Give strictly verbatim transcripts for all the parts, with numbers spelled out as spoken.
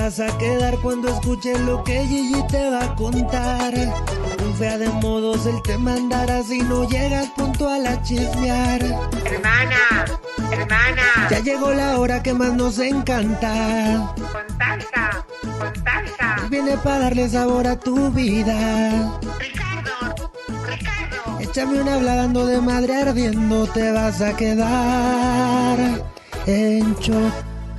vas a quedar cuando escuches lo que Gigi te va a contar. Un fea de modos él te mandará si no llegas puntual a chismear. Hermana, hermana. Ya llegó la hora que más nos encanta. Con salsa, con salsa. Él viene para darle sabor a tu vida. Ricardo, Ricardo. Échame una hablando de madre ardiendo, te vas a quedar en shock.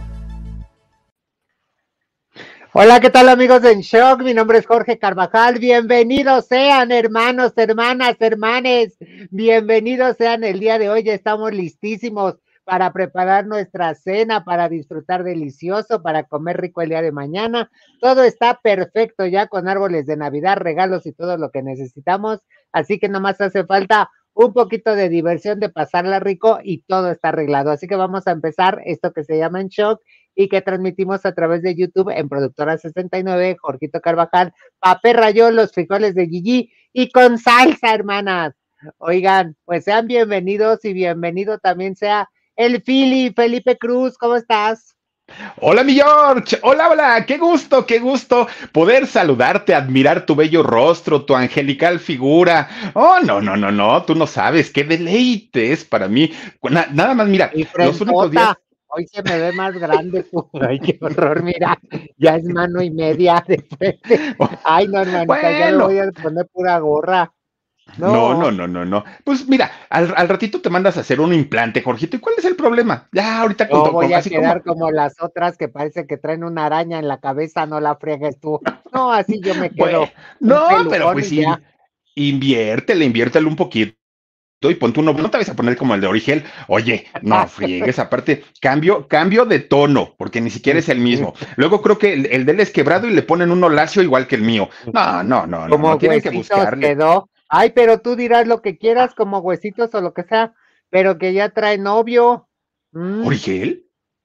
Hola, ¿qué tal amigos de En Shock? Mi nombre es Jorge Carvajal, bienvenidos sean hermanos, hermanas, hermanes, bienvenidos sean el día de hoy, ya estamos listísimos para preparar nuestra cena, para disfrutar delicioso, para comer rico el día de mañana, todo está perfecto ya con árboles de Navidad, regalos y todo lo que necesitamos, así que nomás hace falta un poquito de diversión, de pasarla rico y todo está arreglado, así que vamos a empezar esto que se llama En Shock y que transmitimos a través de YouTube en Productora sesenta y nueve, Jorgito Carvajal, Papé Rayón, los frijoles de Gigi y con salsa, hermanas. Oigan, pues sean bienvenidos y bienvenido también sea el Fili, Felipe Cruz, ¿cómo estás? Hola mi George, hola, hola, qué gusto, qué gusto poder saludarte, admirar tu bello rostro, tu angelical figura. Oh, no, no, no, no, tú no sabes, qué deleite es para mí. Na- nada más, mira, los únicos días... Hoy se me ve más grande, tú. Ay, qué horror, mira, ya es mano y media de frente. Ay, no, hermanita, bueno. Ya me voy a poner pura gorra. No, no, no, no, no. Pues mira, al, al ratito te mandas a hacer un implante, Jorgito. ¿Y cuál es el problema? Ya, ahorita con No to, voy con, a así quedar como... como las otras que parece que traen una araña en la cabeza, no la friegues tú. No, así yo me quedo. Bueno, no, pero pues sí, inviértele, inviértele un poquito. Y ponte uno, no te vas a poner como el de Origel, oye, no friegues, aparte, cambio, cambio de tono, porque ni siquiera es el mismo. Luego creo que el, el de él es quebrado y le ponen uno lacio igual que el mío. No, no, no, como no, no tienen que buscarle. Quedó. Ay, pero tú dirás lo que quieras, como huesitos o lo que sea, pero que ya trae novio. ¿Mm? ¿Origel?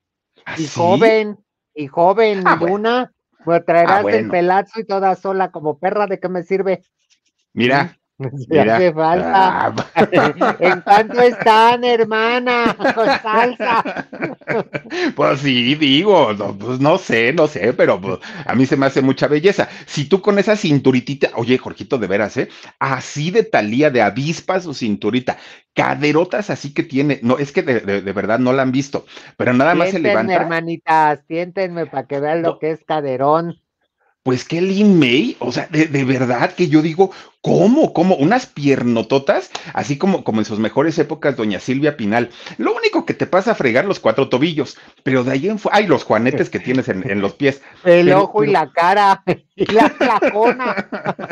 Y joven, y joven, ah, y bueno. una, pues traerás ah, bueno. el pelazo y toda sola como perra, ¿de qué me sirve? Mira. ¿Mm? Se Mira. hace falta. Ah. ¿En cuánto están, hermana? Con salsa. Pues sí, digo, no, pues no sé, no sé, pero pues, a mí se me hace mucha belleza. Si tú con esa cinturitita, oye, Jorgito, de veras, ¿eh? Así de Talía, de avispa su cinturita, caderotas así que tiene, no, es que de, de, de verdad no la han visto, pero nada tiéntenme, más se levanta. Hermanitas, tiéntenme para que vean no. lo que es caderón. Pues que Lin May, o sea, de, de verdad que yo digo, ¿cómo? ¿Cómo? Unas piernototas, así como, como en sus mejores épocas, doña Silvia Pinal. Lo único que te pasa a fregar los cuatro tobillos, pero de ahí en fuera, ay, los juanetes que tienes en, en los pies. El pero, ojo pero... y la cara, y la flacona.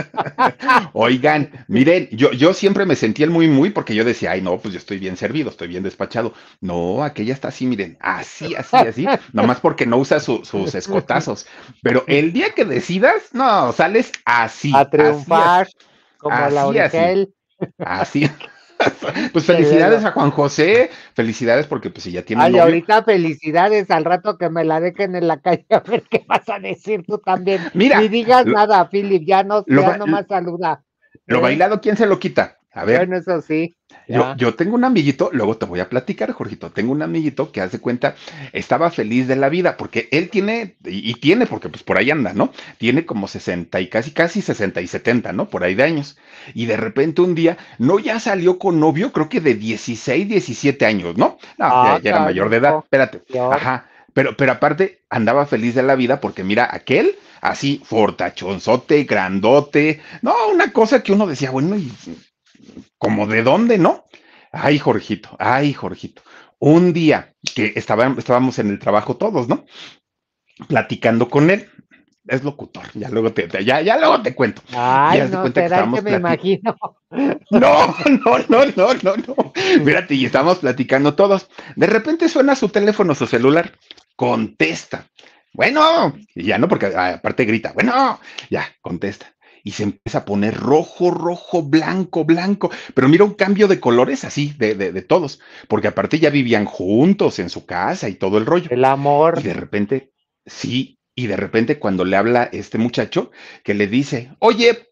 Oigan, miren, yo, yo siempre me sentí el muy, muy, porque yo decía, ay, no, pues yo estoy bien servido, estoy bien despachado. No, aquella está así, miren, así, así, así, nomás porque no usa su, sus escotazos. Pero el día que decidas, no, sales así. A triunfar, así, como así, la Origel. Así. así. Pues felicidades a Juan José, felicidades porque pues si ya tiene Ay, novio. ahorita felicidades, al rato que me la dejen en la calle, a ver qué vas a decir tú también. Mira, ni digas lo, nada, Philip, ya no, lo, ya nomás saluda. Lo ¿Eh? bailado, ¿quién se lo quita? A ver. Bueno, eso sí. Yo, yo tengo un amiguito, luego te voy a platicar, Jorgito, tengo un amiguito que hace cuenta, estaba feliz de la vida, porque él tiene, y, y tiene, porque pues por ahí anda, ¿no? Tiene como sesenta y casi, casi sesenta y setenta, ¿no? Por ahí de años. Y de repente un día, no ya salió con novio, creo que de dieciséis, diecisiete años, ¿no? No, ah, ya, ya era mayor de edad, espérate. Dios. Ajá. Pero, pero aparte, andaba feliz de la vida, porque mira, aquel, así, fortachonzote, grandote, no, una cosa que uno decía, bueno, y como de dónde, ¿no? Ay, Jorgito, ay, Jorgito. Un día que estaba, estábamos en el trabajo todos, ¿no? Platicando con él. Es locutor, ya luego te, ya, ya luego te cuento. Ay, no, será que, que me imagino. No, no, no, no, no, no. Fíjate, y estábamos platicando todos. De repente suena su teléfono, su celular. Contesta. Bueno, y ya no, porque aparte grita, bueno, ya, contesta. Y se empieza a poner rojo, rojo, blanco, blanco. Pero mira un cambio de colores así, de, de, de todos. Porque aparte ya vivían juntos en su casa y todo el rollo. El amor. Y de repente, sí, y de repente cuando le habla este muchacho, que le dice, oye,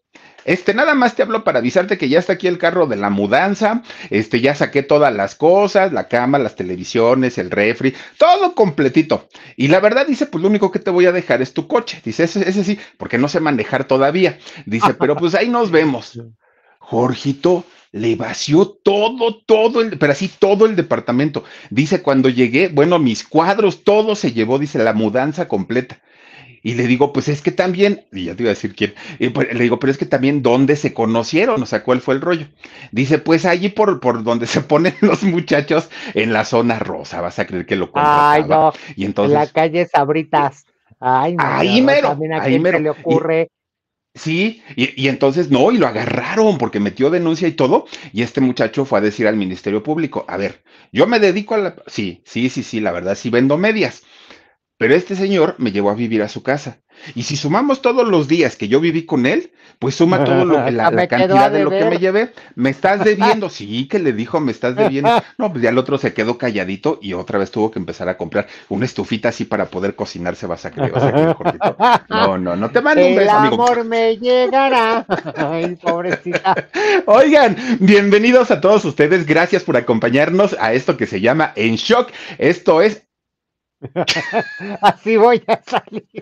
Este, nada más te hablo para avisarte que ya está aquí el carro de la mudanza, este, ya saqué todas las cosas, la cama, las televisiones, el refri, todo completito. Y la verdad, dice, pues lo único que te voy a dejar es tu coche. Dice, ese, ese sí, porque no sé manejar todavía. Dice, pero pues ahí nos vemos. Jorgito le vació todo, todo el, pero así todo el departamento. Dice, cuando llegué, bueno, mis cuadros, todo se llevó, dice, la mudanza completa. Y le digo, pues es que también, y ya te iba a decir quién, y pues, le digo, pero es que también dónde se conocieron, o sea, cuál fue el rollo. Dice, pues allí por, por donde se ponen los muchachos en la zona rosa, vas a creer que lo contrataba. Ay, no, y en entonces, la calle Sabritas. Ay, no, ahí qué horror, mero, también a ahí quién se mero. le Y, ocurre. sí, y, y entonces no, y lo agarraron porque metió denuncia y todo, y este muchacho fue a decir al Ministerio Público, a ver, yo me dedico a la, sí, sí, sí, sí, la verdad, sí vendo medias. Pero este señor me llevó a vivir a su casa. Y si sumamos todos los días que yo viví con él, pues suma todo lo que la, la Me quedó a cantidad de lo que me deber. llevé. Me estás debiendo. Sí, que le dijo, me estás debiendo. No, pues ya el otro se quedó calladito y otra vez tuvo que empezar a comprar una estufita así para poder cocinarse, vas a creer, vas a creer, Jorgito. No, no, no te mando un El beso, amigo. amor me llegará. Ay, pobrecita. Oigan, bienvenidos a todos ustedes. Gracias por acompañarnos a esto que se llama En Shock. Esto es Así voy a salir.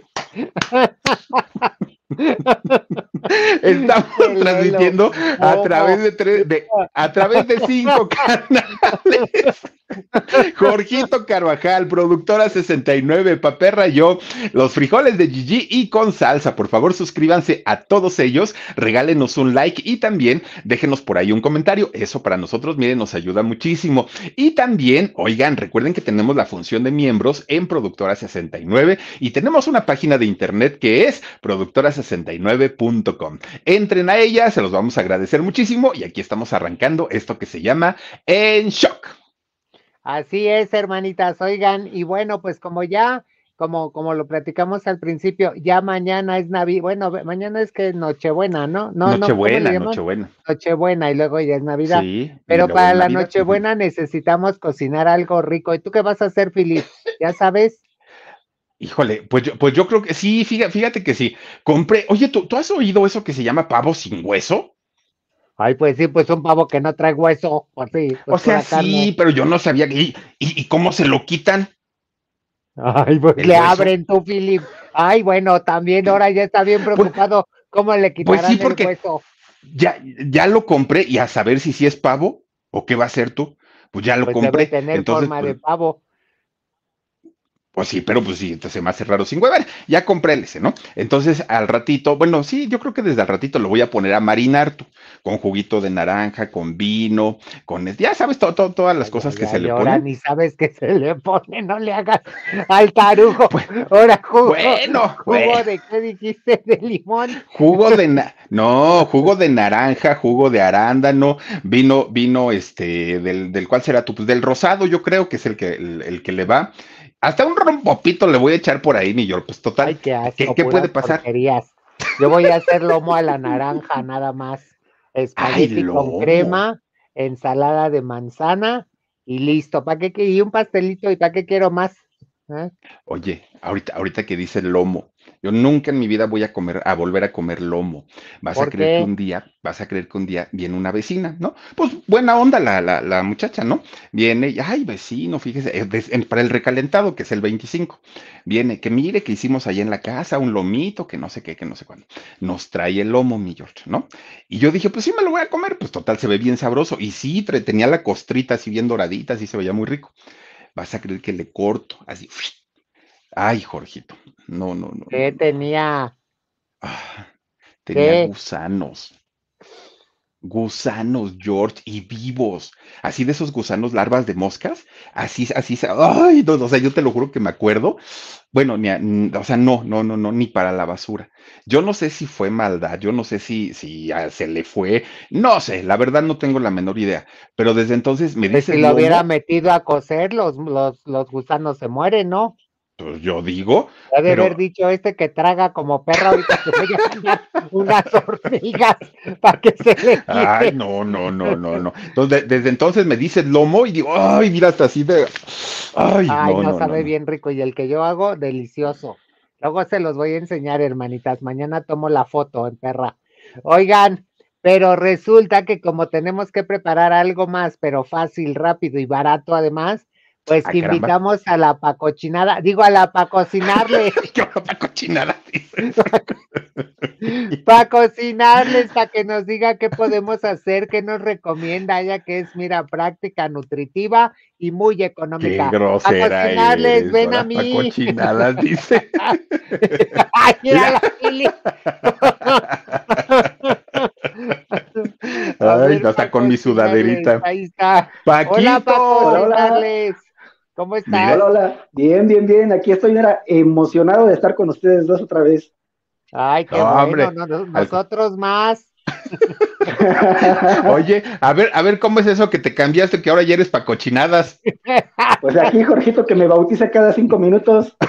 Estamos Qué transmitiendo lelo. a ¿Cómo? través de tres, de, a través de cinco canales. Jorgito Carvajal, productora sesenta y nueve, Paperra, yo, los frijoles de Gigi y con salsa. Por favor, suscríbanse a todos ellos, regálenos un like y también déjenos por ahí un comentario. Eso para nosotros, miren, nos ayuda muchísimo. Y también, oigan, recuerden que tenemos la función de miembros en Productora sesenta y nueve y tenemos una página de internet que es productora sesenta y nueve punto com. Entren a ella, se los vamos a agradecer muchísimo y aquí estamos arrancando esto que se llama En Shock. Así es, hermanitas, oigan, y bueno, pues como ya, como, como lo platicamos al principio, ya mañana es Navidad, bueno, mañana es que es Nochebuena, ¿no? No, no, ¿cómo le Nochebuena, llaman? Nochebuena. Nochebuena y luego ya es Navidad. Sí, y Pero luego para en la Navidad. Nochebuena necesitamos cocinar algo rico. ¿Y tú qué vas a hacer, Filip? ¿Ya sabes? Híjole, pues yo, pues yo creo que sí, fíjate, fíjate que sí. Compré, oye, ¿tú, ¿tú has oído eso que se llama pavo sin hueso? Ay, pues sí, pues un pavo que no trae hueso, pues sí, O pues sea, pura carne. sí, pero yo no sabía. ¿Y, y, y cómo se lo quitan? Ay, pues ¿El le hueso? abren tú, Filip. Ay, bueno, también ahora ya está bien Pues, preocupado cómo le pues sí, quitarán el porque hueso. ya, ya lo compré y a saber si sí es pavo o qué va a ser tú. Pues ya lo Pues debe compré. tener Entonces, forma pues, de pavo. pues sí, pero pues sí, entonces se me hace raro sin huevar. Ya compré el ese, ¿no? Entonces al ratito, bueno, sí, yo creo que desde al ratito lo voy a poner a marinar tú, con juguito de naranja, con vino, con, ya sabes, to, to, todas las Ay, cosas ay, que se ay, le ahora ponen. ni sabes qué se le pone, no le hagas al tarugo. Pues, Ahora jugo, bueno, jugo bueno, de qué dijiste, de limón. jugo de, na- no, jugo de naranja, jugo de arándano, vino, vino, este, del, del cuál será tú, pues del rosado, yo creo que es el que, el, el que le va. Hasta un rompopito le voy a echar por ahí, mi York. Pues Ay, total, qué ¿qué, asco, qué puede puras pasar? porquerías. Yo voy a hacer lomo a la naranja, nada más. Ay, Espagueti con lomo. crema, ensalada de manzana y listo. ¿Para qué? qué- Y un pastelito, ¿y para qué quiero más? ¿Eh? Oye, ahorita, ahorita que dice lomo, yo nunca en mi vida voy a comer, a volver a comer lomo. Vas a ¿Por creer que qué? un día, vas a creer que un día viene una vecina, ¿no? Pues buena onda la, la, la muchacha, ¿no? Viene y, ay, vecino, fíjese, eh, des- en- para el recalentado, que es el veinticinco, viene, que mire que hicimos allá en la casa un lomito, que no sé qué, que no sé cuándo. Nos trae el lomo, mi George, ¿no? Y yo dije, pues sí me lo voy a comer, pues total, se ve bien sabroso. Y sí, tre- tenía la costrita así bien doradita, así se veía muy rico. Vas a creer que le corto, así. Ay, Jorgito. No, no, no, no, ¿Qué no. tenía? Ah, tenía ¿Qué? gusanos. Gusanos, George, y vivos. Así de esos gusanos larvas de moscas. Así, así. se- Ay, no, no, o sea, yo te lo juro que me acuerdo. Bueno, ni a- n- o sea, no, no, no, no, ni para la basura. Yo no sé si fue maldad, yo no sé si, si ah, se le fue, no sé, la verdad no tengo la menor idea. Pero desde entonces me Pues si dices lo hubiera lomo, metido a cocer, los, los, los gusanos se mueren, ¿no? pues yo digo, Ha de haber pero dicho este que traga como perro ahorita que voy a ganar unas hormigas para que se le ay, quite. no, no, no, no, no. Entonces, de- desde entonces me dices lomo y digo, ay, mira, hasta así de, ay, Ay, no, no no, no, sabe no. bien rico. Y el que yo hago, delicioso. Luego se los voy a enseñar, hermanitas. Mañana tomo la foto en perra. Oigan, pero resulta que como tenemos que preparar algo más, pero fácil, rápido y barato además, pues Ay, que caramba. invitamos a la pacochinada, digo a la pa' cocinarle, ¿Qué otra cochinada dices? para cocinarles, para que nos diga qué podemos hacer, qué nos recomienda, ya que es, mira, práctica, nutritiva y muy Qué económica. Para grosera cocinarles, eres, ven a ahora pa' mí. cochinadas, dice. Ay, mira Mira. la Pili. A Ay, ver, no, para está con mi cocinarles, sudaderita. ahí está. Hola, para Paquito, Hola, hola. cocinarles. ¿Cómo mira, estás? Hola, hola. Bien, bien, bien. Aquí estoy, mira, emocionado de estar con ustedes dos otra vez. Ay, qué no, bueno, hombre. no, no, al co- nosotros más. Oye, a ver, a ver, ¿cómo es eso que te cambiaste, que ahora ya eres pa' cochinadas? Pues aquí, Jorgito, que me bautiza cada cinco minutos.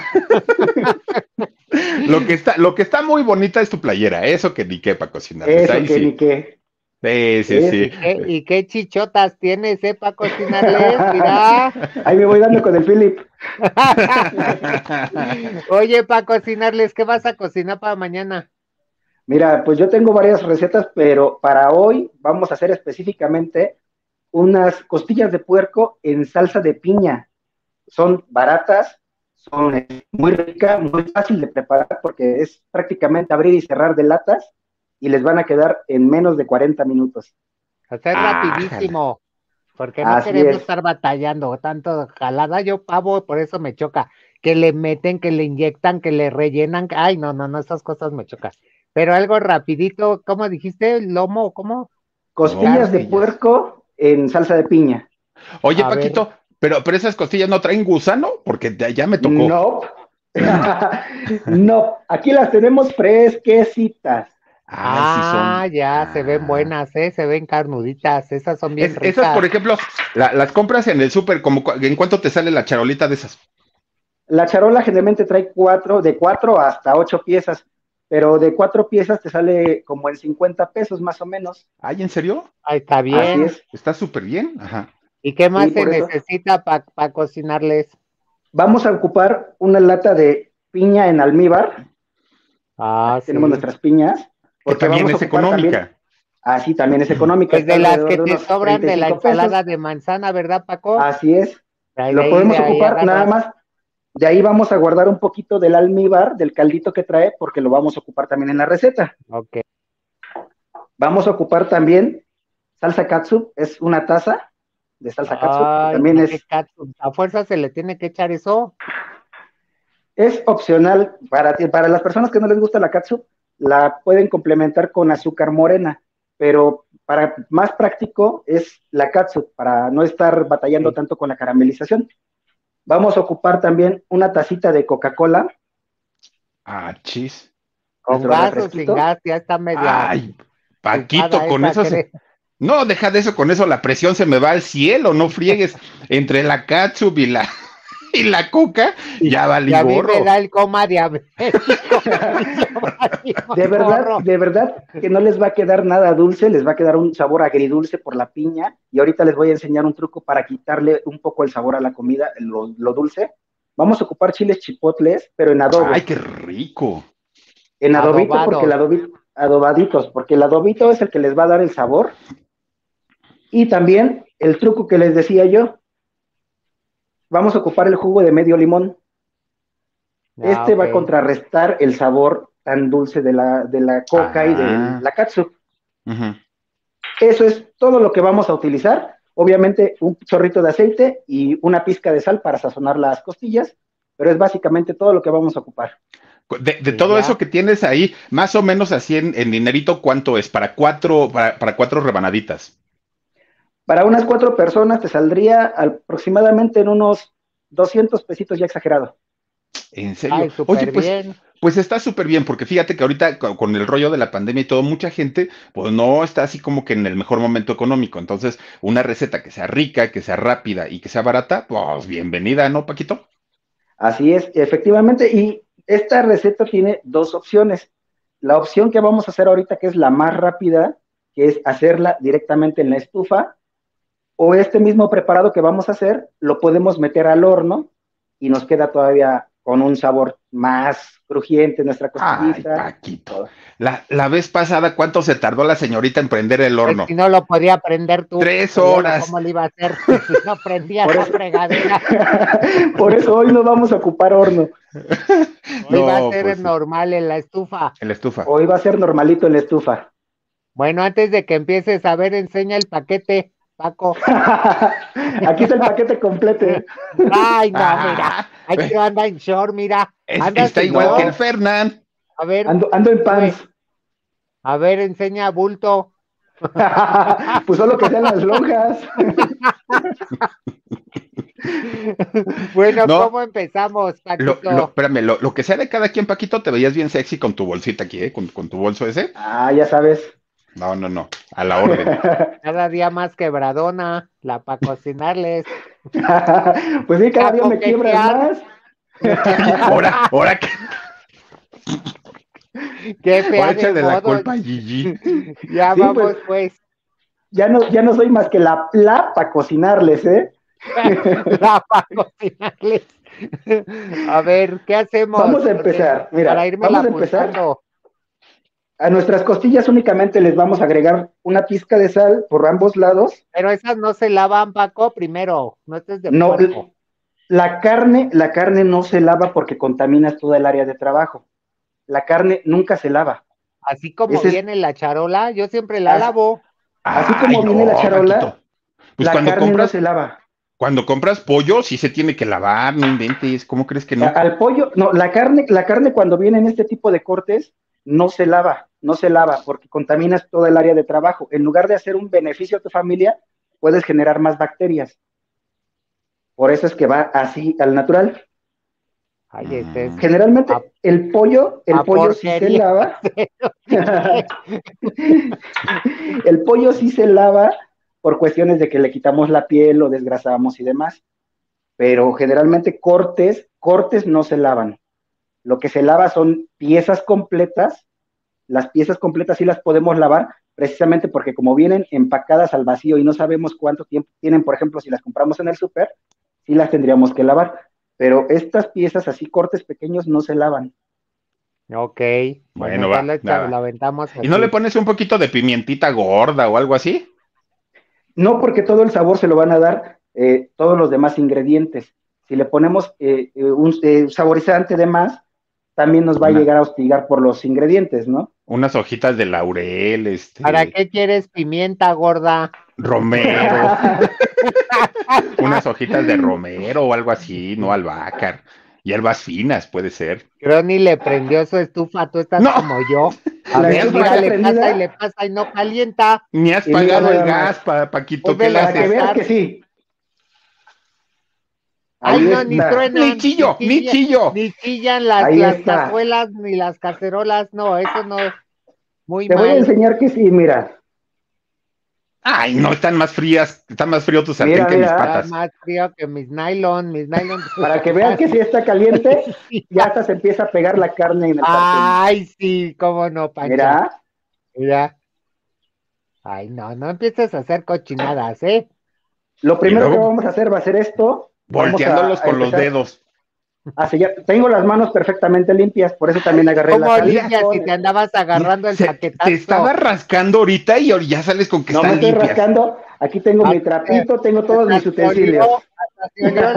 Lo que está, lo que está muy bonita es tu playera, eso que ni qué pa' cocinarles, Eso ahí que ni sí. qué. Sí, sí, Eso. sí. ¿Y qué, y qué chichotas tienes, eh, para cocinarles? Mira. Ahí me voy dando con el Philip. Oye, para cocinarles, ¿qué vas a cocinar para mañana? Mira, pues yo tengo varias recetas, pero para hoy vamos a hacer específicamente unas costillas de puerco en salsa de piña. Son baratas, son eh, muy ricas, muy fácil de preparar porque es prácticamente abrir y cerrar de latas y les van a quedar en menos de cuarenta minutos. Hacer Ájale. rapidísimo, porque no Así queremos es. estar batallando tanto jalada. Yo pavo, por eso me choca. Que le meten, que le inyectan, que le rellenan. Ay, no, no, no, esas cosas me chocan. Pero algo rapidito, ¿cómo dijiste? ¿Lomo? ¿Cómo? Costillas de Carne. Costillas. puerco en salsa de piña. Oye, A ver, Paquito, pero, pero esas costillas no traen gusano, porque ya ya me tocó. No, no, aquí las tenemos fresquecitas. Ay, sí ah, son. ya, se ven Ah. buenas, ¿eh? Se ven carnuditas, esas son bien Es- esas, por ricas. ejemplo, la- las compras en el súper, como cu- ¿en cuánto te sale la charolita de esas? La charola generalmente trae cuatro, de cuatro hasta ocho piezas, pero de cuatro piezas te sale como en cincuenta pesos más o menos. Ay, ¿en serio? Ay, está Así bien. es. Está súper bien. Ajá. ¿Y qué más Sí, se por eso. necesita para cocinarles? Vamos a ocupar una lata de piña en almíbar. Ah, Aquí tenemos sí. nuestras piñas, Que porque también vamos a es ocupar también, económica. así también es económica, Pues está de las alrededor que de te unos sobran treinta y de la cinco ensalada pesos. de manzana, ¿verdad, Paco? Así es. Ahí de Lo ahí, podemos de ahí ocupar nada agarras. más. De ahí vamos a guardar un poquito del almíbar, del caldito que trae, porque lo vamos a ocupar también en la receta. Ok. Vamos a ocupar también salsa katsup, es una taza de salsa katsup, que Ay, también ¿por qué es, catsup? A fuerza se le tiene que echar eso. es opcional para, ti- para las personas que no les gusta la katsup, la pueden complementar con azúcar morena, pero para más práctico es la katsup, para no estar batallando Sí. tanto con la caramelización. Vamos a ocupar también una tacita de Coca-Cola, Ah, chis. Con nuestro gas o sin refresquito. gas, ya está media Ay, Paquito, chupada con esa, eso se. creo. No, deja de eso, con eso la presión se me va al cielo, no friegues. Entre la catsup y la, y la coca, ya Y valí a mí me gorro. da el coma diabético. Yo valimos De verdad, gorro. de verdad que no les va a quedar nada dulce, les va a quedar un sabor agridulce por la piña. Y ahorita les voy a enseñar un truco para quitarle un poco el sabor a la comida, lo, lo dulce. Vamos a ocupar chiles chipotles, pero en adobo, Ay, qué rico. en adobito, porque el Adobados. adobito, adobaditos, porque el adobito es el que les va a dar el sabor. Y también el truco que les decía yo, vamos a ocupar el jugo de medio limón. Ah, Este va a ok. contrarrestar el sabor tan dulce de la, de la coca y de Ah. la katsup. Ujú. Eso es todo lo que vamos a utilizar. Obviamente un chorrito de aceite y una pizca de sal para sazonar las costillas, pero es básicamente todo lo que vamos a ocupar. De, de Y todo ya. eso que tienes ahí, más o menos así en, en dinerito, ¿cuánto es? Para cuatro, para, para cuatro rebanaditas. Para unas cuatro personas te saldría aproximadamente en unos doscientos pesitos ya exagerado. ¿En serio? Ay, Oye, súper pues, bien. pues está súper bien, porque fíjate que ahorita con, con el rollo de la pandemia y todo, mucha gente, pues no está así como que en el mejor momento económico. Entonces, una receta que sea rica, que sea rápida y que sea barata, pues bienvenida, ¿no, Paquito? Así es, efectivamente, y esta receta tiene dos opciones. La opción que vamos a hacer ahorita, que es la más rápida, que es hacerla directamente en la estufa, o este mismo preparado que vamos a hacer, lo podemos meter al horno y nos queda todavía con un sabor más crujiente nuestra Ay, costillita. Paquito. La, la vez pasada, ¿cuánto se tardó la señorita en prender el Pues horno? si no lo podía prender tú. Tres pues, luego, horas. ¿cómo le iba a hacer si no prendía Por esa eso- fregadera? Por eso hoy no vamos a ocupar horno. Hoy va a No, ser pues sí. normal en la estufa. En la estufa. Hoy va a ser normalito en la estufa. Bueno, antes de que empieces a ver, enseña el paquete, Paco. Aquí está el paquete completo. Ay, no, Ah, mira. Aquí anda en short, mira. Es- Andas está en igual short. que el Fernán. A ver, Ando, ando en pants. a ver, enseña bulto. Pues solo que sean las lonjas. Bueno, No. ¿cómo empezamos, Lo, Paquito? lo- espérame, lo, lo que sea de cada quien, Paquito, te veías bien sexy con tu bolsita aquí, ¿eh? Con, con tu bolso ese. Ah, ya sabes. No, no, no. A la orden. Cada día más quebradona, la para cocinarles. Pues sí, cada A día me quiebras coquetear. más. Ahora, ahora que. Qué fea Ahora de échale la modos. culpa a Gigi. Ya Sí, vamos, pues. pues. Ya no, ya no soy más que la pla para cocinarles, ¿eh? La para cocinarles. A ver, ¿qué hacemos? Vamos a empezar, mira, Para irme vamos a empezar. apuntando. A nuestras costillas únicamente les vamos a agregar una pizca de sal por ambos lados. Pero esas no se lavan, Paco, primero. No estés de No, puerco. la carne, la carne no se lava porque contaminas toda el área de trabajo. La carne nunca se lava. Así como ese es- viene la charola, yo siempre la Así- lavo. Así como viene la charola, Paquito. Pues la cuando carne compras, no se lava. cuando compras pollo, sí se tiene que lavar, no inventes. ¿Cómo crees que no? A- Al pollo, no, la carne, la carne cuando viene en este tipo de cortes, no se lava, no se lava, porque contaminas todo el área de trabajo. En lugar de hacer un beneficio a tu familia, puedes generar más bacterias. Por eso es que va así al natural. Ay, este es. Generalmente, A- el pollo, el a pollo sí se porquería. lava. El pollo sí se lava por cuestiones de que le quitamos la piel, lo desgrasamos y demás. Pero generalmente cortes, cortes no se lavan. Lo que se lava son piezas completas. Las piezas completas sí las podemos lavar, precisamente porque como vienen empacadas al vacío y no sabemos cuánto tiempo tienen, por ejemplo, si las compramos en el súper, sí las tendríamos que lavar. Pero estas piezas así, cortes pequeños, no se lavan. Ok. Bueno, ya va, lo, echa- va, va. lo aventamos ¿Y no así. le pones un poquito de pimientita gorda o algo así? No, porque todo el sabor se lo van a dar eh, todos los demás ingredientes. Si le ponemos eh, eh, un eh, saborizante de más, también nos va Una- a llegar a hostigar por los ingredientes, ¿no? Unas hojitas de laurel, este, ¿Para qué quieres pimienta gorda? romero, unas hojitas de romero o algo así, no albahaca. Hierbas finas, puede ser. Creo ni le prendió su estufa, tú estás No. como yo. A La ver, estufa mira, está le prendida. pasa y le pasa y no calienta. Ni has Y mira pagado el nada más. gas, pa- Paquito, Pues ¿qué de le la Para que haces? veas que sí. Ay, Ahí no, ni está. truenan. Ni chillo, ni chillan- chillo. Ni chillan las, Ahí las está. cazuelas ni las cacerolas, no, eso no. Muy Te voy a mal. enseñar que sí, mira. Ay, no, están más frías, está más frío tu sartén Mira, que mis mira. Está patas. más frío que mis nylon, mis nylon. Para que vean que sí está caliente, ya hasta se empieza a pegar la carne en el sartén. Ay, sí, cómo no, Pancha. Mira, Mira. Ay, no, no empieces a hacer cochinadas, ¿eh? lo primero luego- que vamos a hacer va a ser esto. Vamos Volteándolos a- a con los empezar dedos. a sellar. Tengo las manos perfectamente limpias, por eso también agarré ¿Cómo la sal. limpias si te andabas agarrando el Se- paquetazo? te estaba rascando ahorita y ya sales con que No me están estoy limpias. rascando. Aquí tengo Ah, mi trapito, tengo todos mis Hasta se olió, utensilios. hasta se olió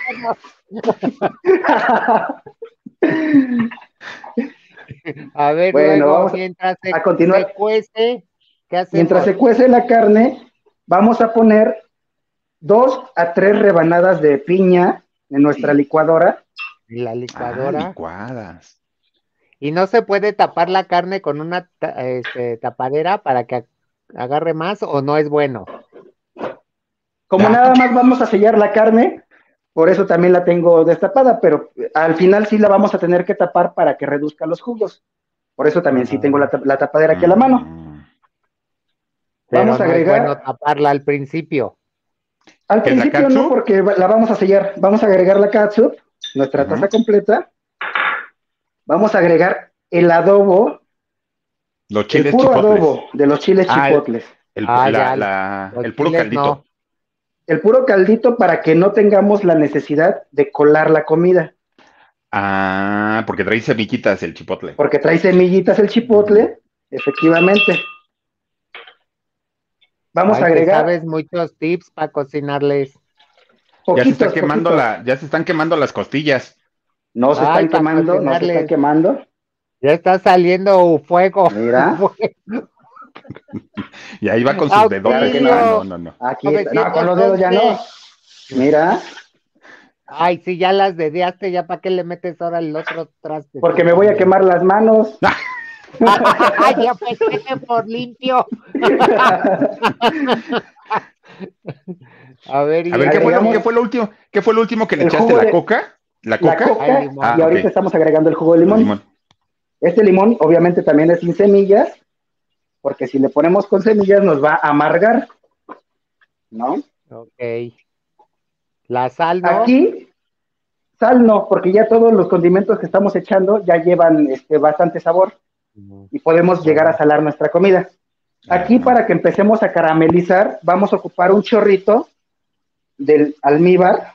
el- A ver, Bueno, luego, vamos a- mientras se, a continuar. se cuece, ¿qué hacemos? Mientras se cuece la carne, vamos a poner dos a tres rebanadas de piña en nuestra licuadora. En la Ah, licuadora. licuadas. Y no se puede tapar la carne con una ta- este, tapadera para que ag- agarre más o no es bueno. Como Ah. nada más vamos a sellar la carne, por eso también la tengo destapada, pero al final sí la vamos a tener que tapar para que reduzca los jugos. Por eso también sí tengo la, ta- la tapadera aquí a la mano. Mm. Pero Vamos a no agregar- es bueno taparla al principio. Al ¿Que es la principio no, catsup? porque va- la vamos a sellar. Vamos a agregar la catsup, nuestra Ujú. taza completa. Vamos a agregar el adobo, Los el chiles puro chipotles. adobo de los chiles Ah, chipotles. El, Ah, la- ya, la- los el puro chiles caldito. no. El puro caldito para que no tengamos la necesidad de colar la comida. Ah, porque trae semillitas el chipotle. porque trae semillitas el chipotle, efectivamente. Vamos Ay, a te agregar sabes muchos tips para cocinarles. Ya se está poquitos, quemando poquitos. la, ya se están quemando las costillas. No se Ay, están para quemando, no se están cocinarles. quemando. Ya está saliendo fuego. Mira, Y ahí va con sus fíjate dedotes. que Ah, no. no, ¡Auxilio! no, no. Aquí está. No, con los dedos ya no. Mira, Ay, sí, ya las dediaste, ya para qué le metes ahora el otro traste. porque tú me voy a también. quemar las manos. Ya pensé que por limpio. A ver, y A ver, ¿qué fue lo, agregamos qué fue lo último? ¿Qué fue lo último que le el echaste? jugo ¿La de- coca? ¿La la coca? Ay, coca limón. y Ah, ahorita ok. estamos agregando el jugo de El limón. limón. Este limón obviamente también es sin semillas, porque si le ponemos con semillas nos va a amargar, ¿no? Ok. La sal, ¿no? Aquí, sal no, porque ya todos los condimentos que estamos echando ya llevan este, bastante sabor y podemos llegar a salar nuestra comida. Aquí, Ah. para que empecemos a caramelizar, vamos a ocupar un chorrito del almíbar.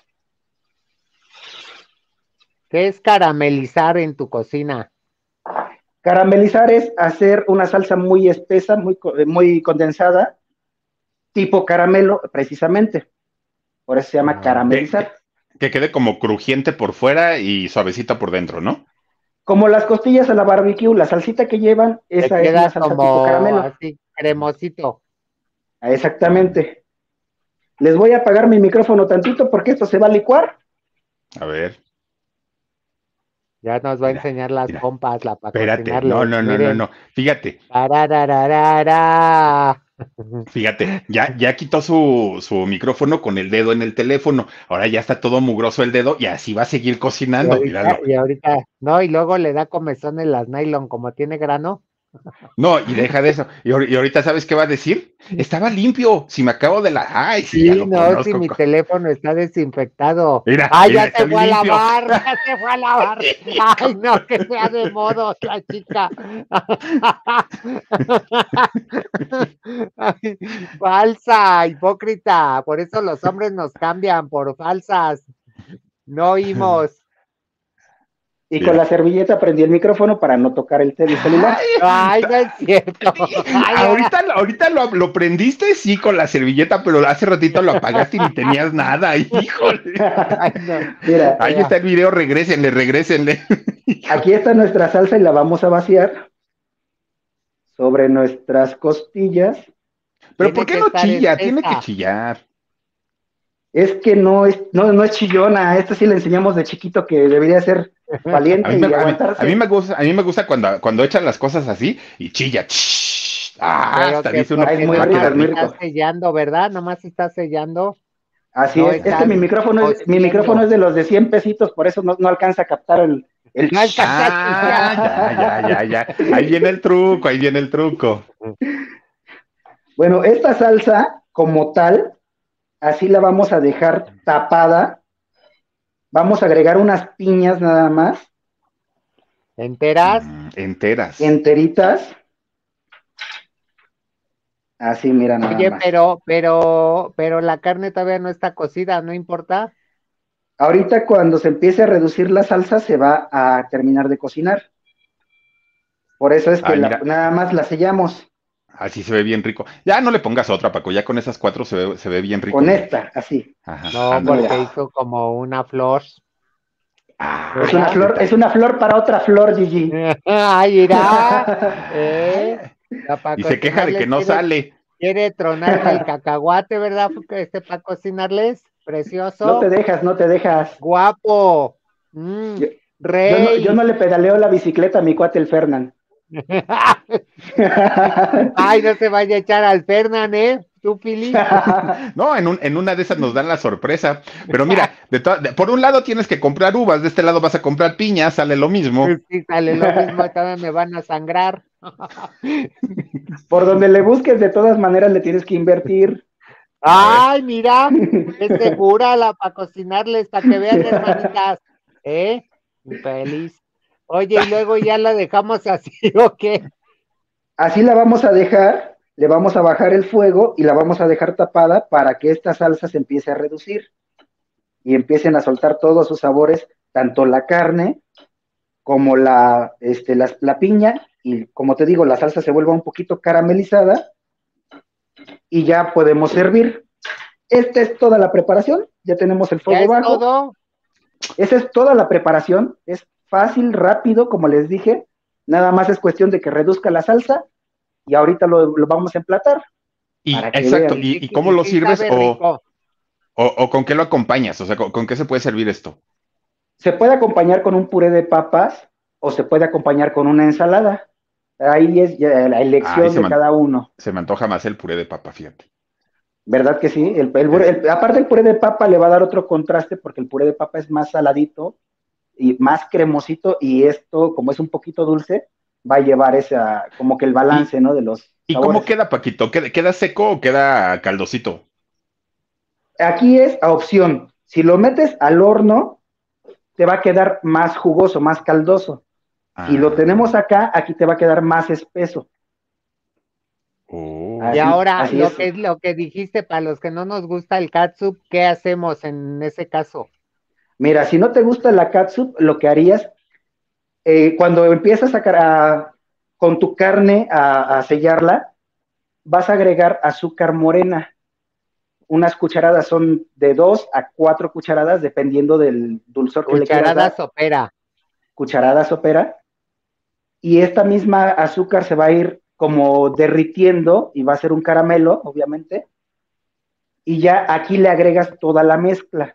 ¿Qué es caramelizar en tu cocina? Caramelizar es hacer una salsa muy espesa, muy, co- muy condensada, tipo caramelo, precisamente. Por eso se llama Ah. Que, caramelizar. que- que quede como crujiente por fuera y suavecita por dentro, ¿no? Como las costillas a la barbecue, la salsita que llevan, Te esa es queda una salsa tipo como caramelo. así, cremosito. Ah, exactamente. Les voy a apagar mi micrófono tantito porque esto se va a licuar. A ver, Ya nos va a mira, enseñar las mira. pompas, la para Espérate. No, cocinarles. no, no, no, Miren. no. Fíjate, Tararararara. fíjate. Ya, ya quitó su, su micrófono con el dedo en el teléfono. Ahora ya está todo mugroso el dedo y así va a seguir Y cocinando. ahorita, Míralo. y ahorita, no, y luego le da comezón en las nylon, como tiene grano. No, y deja de eso. Y, ahor- y ahorita, ¿sabes qué va a decir? Estaba limpio. Si me acabo de la. Ay, sí, ya Sí, lo no, si conozco. mi co- teléfono está desinfectado. Mira, ¡Ay, mira, ya está se fue a limpio. lavar! ¡Ya se fue a lavar! ¡Ay, no, que sea de modo la chica! Ay, falsa, hipócrita. Por eso los hombres nos cambian por falsas. No oímos. Y Mira. con la servilleta prendí el micrófono para no tocar el, tel- el celular. Ay, no es cierto. Ay, Ahorita, ahorita lo, lo prendiste, sí, con la servilleta, pero hace ratito lo apagaste y ni tenías nada, híjole. ay, no. Mira, Ahí está el video, regrésenle, regrésenle. aquí está nuestra salsa y la vamos a vaciar sobre nuestras costillas. Pero Tiene ¿por qué que no estar chilla? Tiene que espesa. chillar. Es que no es, no, no es chillona, esto sí le enseñamos de chiquito que debería ser A valiente mí y me, a mí- aguantarse. a mí me gusta, a mí me gusta cuando, cuando echan las cosas así y chilla. Ch- Ah, Pero hasta que dice uno, Ah, es muy va a rico, quedar es muy rico. rico. Está sellando, ¿verdad? Nomás está sellando. Así No es, es que estás mi micrófono es, mi cociendo. micrófono es de los de cien pesitos, por eso no, no alcanza a captar el, el No alcanza a chillar. Ah, ya, ya, ya, ya. Ahí viene el truco, ahí viene el truco. Bueno, esta salsa como tal, así la vamos a dejar tapada. Vamos a agregar unas piñas nada más, ¿Enteras? Mm, enteras. enteritas. Así, mira nada Oye, más. pero, pero, pero la carne todavía no está cocida, ¿no importa? Ahorita cuando se empiece a reducir la salsa se va a terminar de cocinar. Por eso es que Ay, la- mira, nada más la sellamos así se ve bien rico. Ya no le pongas otra, Paco, ya con esas cuatro se ve, se ve bien rico. con mira. esta, así. Ajá, No, ándale. porque hizo como una flor. Ah, Es una ¿Verdad? flor, es una flor para otra flor, Gigi. Ay, irá. ¿Eh? La pa' Y se queja de que cocinarles no quiere- Sale. Quiere tronarme el cacahuate, ¿verdad? Este para cocinarles. Precioso. No te dejas, no te dejas. Guapo. Mm, Yo- Yo no, rey. yo no le pedaleo la bicicleta a mi cuate el Fernan. Ay, no se vaya a echar al Fernan, ¿eh? Tú, Pili. No, en, un- en una de esas nos dan la sorpresa. Pero mira, de to- de- por un lado tienes que comprar uvas, de este lado vas a comprar piñas, sale lo mismo. Sí, sale lo mismo, también me van a sangrar. Por donde le busques, de todas maneras le tienes que invertir. Ay, mira, es segura la para cocinarles, para que vean, hermanitas. ¿Eh? Feliz. Oye, y luego ya la dejamos así, ¿o qué? Así la vamos a dejar, le vamos a bajar el fuego y la vamos a dejar tapada para que esta salsa se empiece a reducir y empiecen a soltar todos sus sabores, tanto la carne como la, este, la, la piña, y como te digo, la salsa se vuelva un poquito caramelizada, y ya podemos servir. Esta es toda la preparación, ya tenemos el ¿Ya fuego es bajo. todo? Esa es toda la preparación, es fácil, rápido, como les dije, nada más es cuestión de que reduzca la salsa, y ahorita lo, lo vamos a emplatar, Y para que exacto, vean. ¿y, Y, y cómo y lo sí sirves sabe o, rico. o, o con qué lo acompañas? O sea, ¿con, con qué se puede servir esto? Se puede acompañar con un puré de papas, o se puede acompañar con una ensalada, ahí es ya la Ay, elección se de me, cada uno. se me antoja más el puré de papa, fíjate. ¿Verdad que sí? El, el, Es- el, aparte el puré de papa le va a dar otro contraste porque el puré de papa es más saladito y más cremosito y esto, como es un poquito dulce, va a llevar esa, como que el ¿Y, balance, ¿no? De los y cómo sabores. queda, Paquito? ¿Queda, queda seco o queda caldosito? Aquí es a opción. Si lo metes al horno, te va a quedar más jugoso, más caldoso. Si lo tenemos Ah, acá, aquí te va a quedar más espeso. Y oh. Así, ahora, así lo es. que lo que dijiste, para los que no nos gusta el catsup, ¿qué hacemos en ese caso? Mira, si no te gusta la catsup, lo que harías, eh, cuando empiezas a, a, con tu carne a, a sellarla, vas a agregar azúcar morena. Unas cucharadas son de dos a cuatro cucharadas, dependiendo del dulzor que le quieras Cucharada dar. sopera. Cucharadas sopera. Y esta misma azúcar se va a ir como derritiendo y va a ser un caramelo, obviamente. Y ya aquí le agregas toda la mezcla.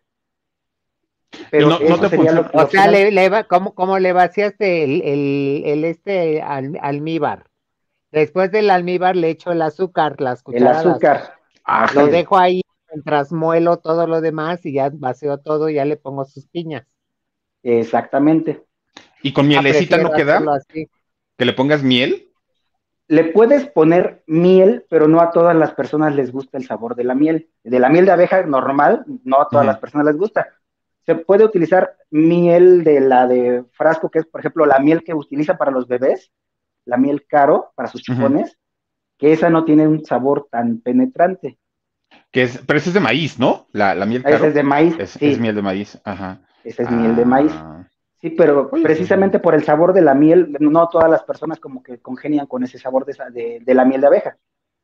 Y Pero no, no eso te sería funciona. lo, O lo sea, final. le, le va, ¿cómo, cómo le vaciaste el, el, el este al- almíbar? Después del almíbar le echo el azúcar, las El cucharadas. azúcar. Así Lo es. Ájale. dejo ahí mientras muelo todo lo demás y ya vacío todo, ya le pongo sus piñas. Exactamente. ¿Y con Ah, mielecita no prefiero hacerlo queda? así. ¿Que le pongas miel? Le puedes poner miel, pero no a todas las personas les gusta el sabor de la miel. De la miel de abeja normal, no a todas Ujú. las personas les gusta. Se puede utilizar miel de la de frasco, que es, por ejemplo, la miel que utiliza para los bebés, la miel caro para sus Ujú. chupones, que esa no tiene un sabor tan penetrante. Que es, pero ese es de maíz, ¿no? La, la miel Esa es caro de maíz, es, es sí, miel de maíz. Ajá. esa es miel de maíz. Ah, Sí, pero oye, pues. precisamente por el sabor de la miel, no todas las personas como que congenian con ese sabor de, esa- de, de la miel de abeja.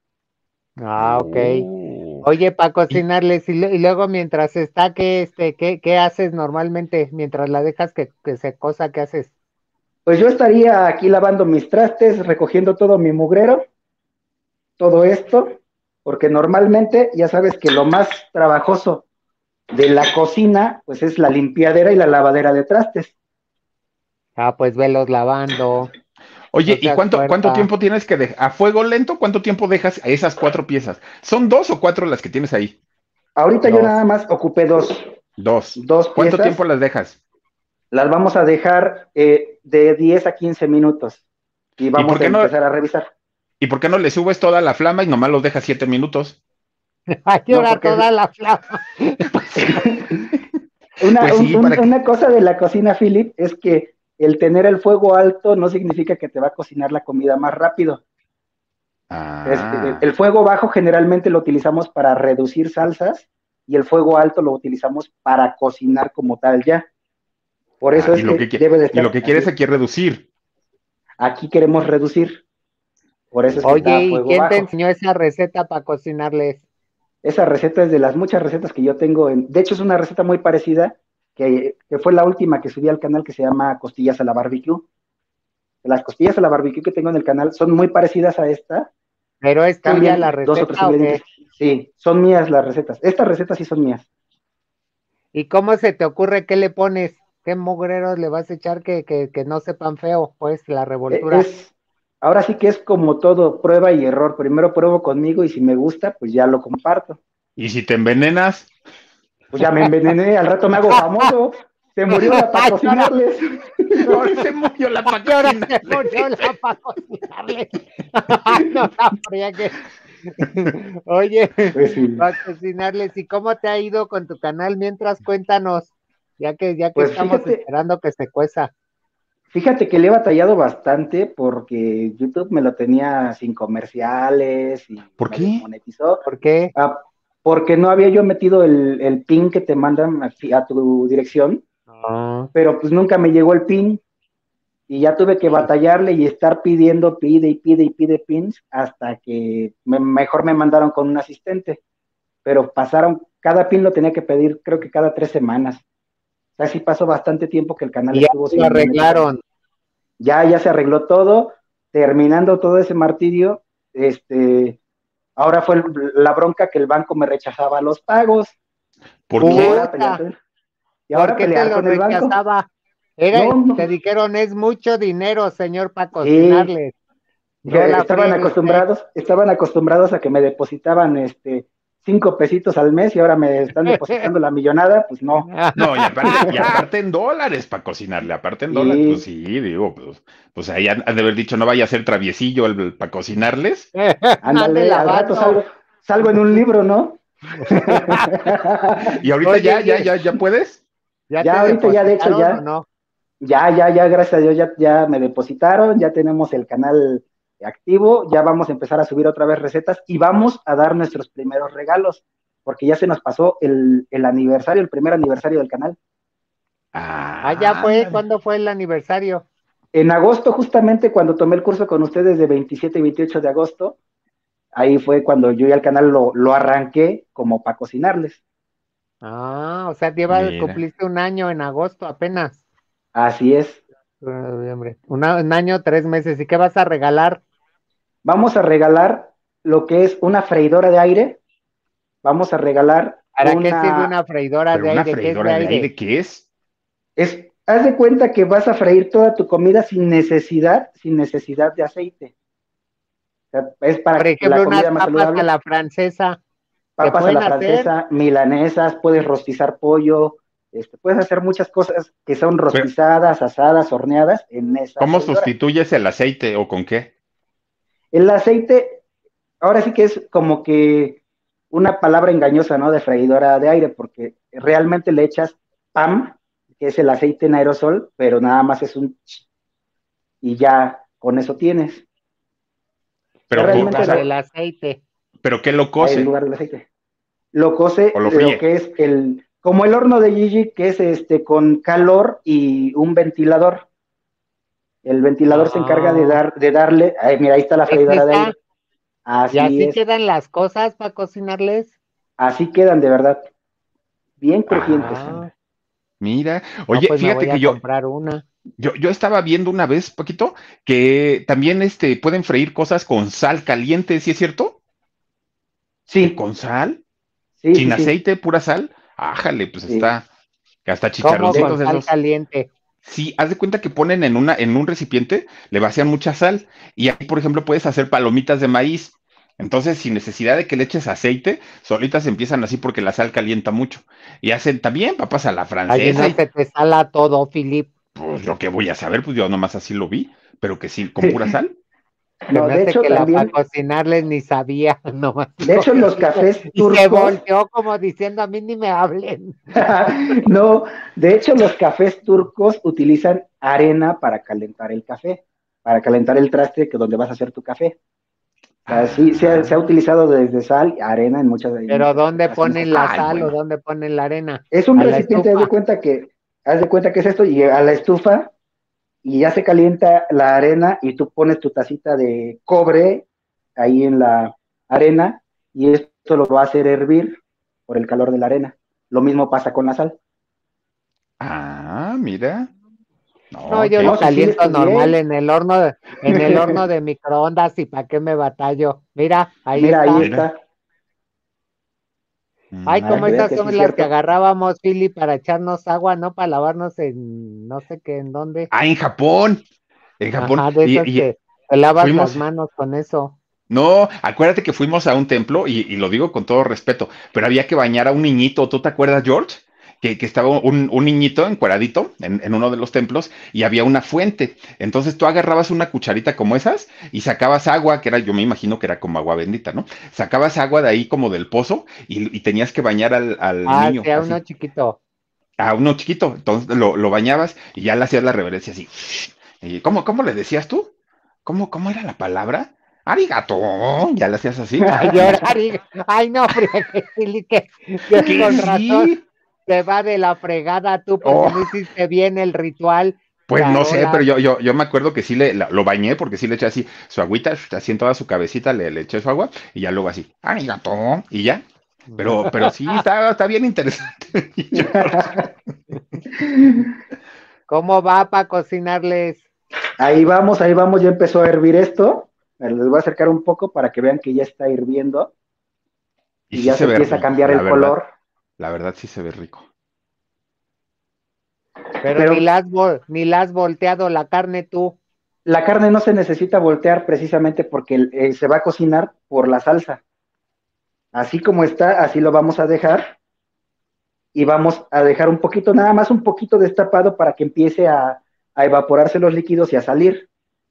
Ah, ok. Oh. Oye, para Y, cocinarles y, lo- y luego mientras está, ¿qué, este, qué, qué haces normalmente? Mientras la dejas que, que se cosa, ¿qué haces? Pues yo estaría aquí lavando mis trastes, recogiendo todo mi mugrero, todo esto, porque normalmente ya sabes que lo más trabajoso de la cocina, pues es la limpiadera y la lavadera de trastes. Ah, pues velos lavando, no oye, ¿y seas cuánto, cuánto puerca. tiempo tienes que dejar? ¿A fuego lento cuánto tiempo dejas a esas cuatro piezas? ¿Son dos o cuatro las que tienes ahí? Ahorita yo nada Dos. más ocupé dos, Dos. dos ¿Cuánto tiempo piezas, las dejas? las vamos a dejar eh, de diez a quince minutos y ¿Y por vamos a qué no, empezar a revisar. y por qué no le subes toda la flama y nomás los dejas siete minutos? Aquí No, ahora porque es toda la flama. una, Pues un, sí, un, para que. una cosa de la cocina, Philip, es que el tener el fuego alto no significa que te va a cocinar la comida más rápido. Es, el, Ah. el fuego bajo generalmente lo utilizamos para reducir salsas y el fuego alto lo utilizamos para cocinar como tal ya. Por Ah, eso y es lo que, que qui- debe de y lo estar que quieres así. aquí es reducir. Aquí queremos reducir, por eso es que está Oye, a ¿y fuego quién te bajo. enseñó esa receta para cocinarles? Esa receta es de las muchas recetas que yo tengo. En, de hecho, es una receta muy parecida, que, que fue la última que subí al canal, que se llama Costillas a la Barbecue. Las costillas a la barbecue que tengo en el canal son muy parecidas a esta, ¿Pero es tuya la cambian dos o tres receta o ingredientes. qué? Sí, son mías las recetas. Estas recetas sí son mías. ¿Y cómo se te ocurre qué le pones? ¿Qué mugreros le vas a echar que, que, que no sepan feo? Pues la E- revoltura. Es, ahora sí que es como todo, prueba y error. Primero pruebo conmigo y si me gusta, pues ya lo comparto. Y si te envenenas, Pues ya me envenené, al rato me hago famoso. Se murió la para Ay, ahora, cocinarles. ahora se murió la ay, ahora pacocina. se murió la para cocinarle. Ay, no la friegues. Oye, Pues sí. para cocinarles. ¿Y cómo te ha ido con tu canal? Mientras cuéntanos, ya que, ya que Pues estamos fíjate, esperando que se cueza. fíjate que le he batallado bastante porque YouTube me lo tenía sin comerciales y ¿Por me qué? desmonetizó. ¿Por qué? Ah, porque no había yo metido el, el pin que te mandan a, a tu dirección, No. pero pues nunca me llegó el pin. y ya tuve que batallarle y estar pidiendo, pide y pide y pide pins hasta que me, mejor me mandaron con un asistente, pero pasaron, cada pin lo tenía que pedir creo que cada tres semanas, o sea, sí pasó bastante tiempo que el canal Y ya estuvo se sin lo arreglaron. ya, ya se arregló todo, terminando todo ese martirio, este, ahora fue el- la bronca que el banco me rechazaba los pagos, ¿Por y qué? ahora pelear con, y ahora ¿Por qué te pelear lo con el banco, rechazaba? Era, no, no, te dijeron, es mucho dinero, señor, para sí, cocinarles. No que la estaban friegue usted. acostumbrados, estaban acostumbrados a que me depositaban este cinco pesitos al mes y ahora me están depositando la millonada, pues no. No, y aparte, y aparte en dólares para cocinarle, aparte en dólares, pues Y sí, digo, pues, pues ahí han han de haber dicho, no vaya a ser traviesillo el, para cocinarles. Ande ándale, al rato lavando. salgo, salgo en un libro, ¿no? Y ahorita Oye, ya, ya, oye, ya, ya puedes. ¿ya Ya te ahorita ya de hecho depositaron o ya, no? ya, ya, ya, gracias a Dios ya, ya me depositaron, ya tenemos el canal activo, ya vamos a empezar a subir otra vez recetas y vamos a dar nuestros primeros regalos, porque ya se nos pasó el, el aniversario, el primer aniversario del canal. Ah, ya Ah, fue, ándale. ¿cuándo fue el aniversario? En agosto, justamente cuando tomé el curso con ustedes de veintisiete y veintiocho de agosto, ahí fue cuando yo ya el canal lo, lo arranqué como para cocinarles. Ah, o sea, lleva, Mira. cumpliste un año en agosto apenas. Así es. Noviembre. Una- un año, tres meses. ¿Y qué vas a regalar? Vamos a regalar lo que es una freidora de aire. Vamos a regalar ¿Para qué sirve una... una freidora Pero de una aire? ¿Qué es de freidora de aire? aire, ¿qué es? Es, haz de cuenta que vas a freír toda tu comida sin necesidad, sin necesidad de aceite. O sea, es Por para la ejemplo, unas comida más papas a saludable. la francesa, ¿se Papas a pueden la hacer? francesa, milanesas, puedes rostizar pollo, este, puedes hacer muchas cosas que son Pero, rostizadas, asadas, horneadas en esa ¿cómo freidora. sustituyes el aceite o con qué? El aceite, ahora sí que es como que una palabra engañosa, ¿no? De freidora de aire, porque realmente le echas P A M, que es el aceite en aerosol, pero nada más es un ch- y ya con eso tienes. Pero, En co- o Realmente lugar sea, del lo, aceite. ¿pero qué lo en cose lugar del aceite. Lo cose o lo lo fríe? que es el, como el horno de Gigi, que es este con calor y un ventilador. El ventilador se encarga de Ah, dar, de darle, ay, mira, ahí está la ¿es freidora de esa? aire. ¿Y Así así es, quedan las cosas para cocinarles? así quedan de verdad, bien crujientes. Ah, Mira, no, oye, pues me fíjate voy que a yo, comprar una. yo, yo estaba viendo una vez, Paquito, que también este, pueden freír cosas con sal caliente, ¿sí es cierto? ¿Que Sí, con sal? sí, sí, ¿Sin sí, aceite, pura sal? Ájale, pues sí. está, que hasta ¿Cómo con chicharroncitos De, sal esos. caliente? Sí, haz de cuenta que ponen en una, en un recipiente, le vacían mucha sal, y ahí, por ejemplo, puedes hacer palomitas de maíz. Entonces, sin necesidad de que le eches aceite, solitas empiezan así porque la sal calienta mucho. Y hacen también papas a la Oye, francesa, no y se te sala todo, Filip. pues yo qué voy a saber, pues yo nomás así lo vi, pero que sí, con pura sal. Se no, me de hace hecho que la para también, cocinarles ni sabía, nomás de dijo hecho que los sí. cafés Y se turcos, volteó como diciendo, a mí ni me hablen. no, de hecho los cafés turcos utilizan arena para calentar el café, para calentar el traste que donde vas a hacer tu café. O sea, sí, se ha, se ha Ah, utilizado desde sal, arena en muchas, en Pero muchas ¿dónde ocasiones ponen así. la ay, sal o bueno. dónde ponen la arena? Es un A la recipiente, haz de estufa. cuenta que, haz de cuenta que es esto, y a la estufa, y ya se calienta la arena, y tú pones tu tacita de cobre ahí en la arena, y esto lo va a hacer hervir por el calor de la arena. Lo mismo pasa con la sal. Ah, mira. No, No, yo que lo No, si sí le caliento normal estudié. en el horno, de- en el horno de microondas y para qué me batallo. Mira, ahí Mira, ahí está. mira. está, Ay, para como que veas esas que sí es son las que cierto. agarrábamos, Philly, para echarnos agua, ¿no? Para lavarnos en no sé qué, en dónde. Ah, en Japón, en Japón. Ajá, de esas Y, y que te lavas las fuimos, manos con eso. no, acuérdate que fuimos a un templo, y, y lo digo con todo respeto, pero había que bañar a un niñito. ¿Tú te acuerdas, George? Que, que estaba un, un niñito encueradito en, en uno de los templos y había una fuente. Entonces tú agarrabas una cucharita como esas y sacabas agua, que era, yo me imagino que era como agua bendita, ¿no? Sacabas agua de ahí como del pozo y, y tenías que bañar al, al Ah, niño, sea uno así, chiquito. a uno chiquito. Entonces lo, lo bañabas y ya le hacías la reverencia así. Y, ¿cómo, cómo le decías tú? ¿Cómo, cómo era la palabra? Arigato. Ya le hacías así. Ay, Y ya. llorar y- ay, no, friegue, Philly, que, que Que con razón sí. te va de la fregada tú porque Oh, no hiciste bien el ritual. Pues no sé, pero charolas. yo, yo, yo me acuerdo que sí le, la- lo bañé porque sí le eché así su agüita, así en toda su cabecita le, le eché su agua y ya luego así, arigato, y ya. Pero, pero sí, está, está bien interesante. Y yo, ¿Cómo va para cocinarles? Ahí vamos, ahí vamos, ya empezó a hervir esto. Les voy a acercar un poco para que vean que ya está hirviendo y y sí ya se se ve empieza a rico, cambiar la el verdad, color. la verdad sí se ve rico. Pero ni Pero la has, vol- ni la has volteado la carne tú. la carne no se necesita voltear precisamente porque eh, se va a cocinar por la salsa. Así como está, así lo vamos a dejar y vamos a dejar un poquito, nada más un poquito destapado para que empiece a, a evaporarse los líquidos y a salir.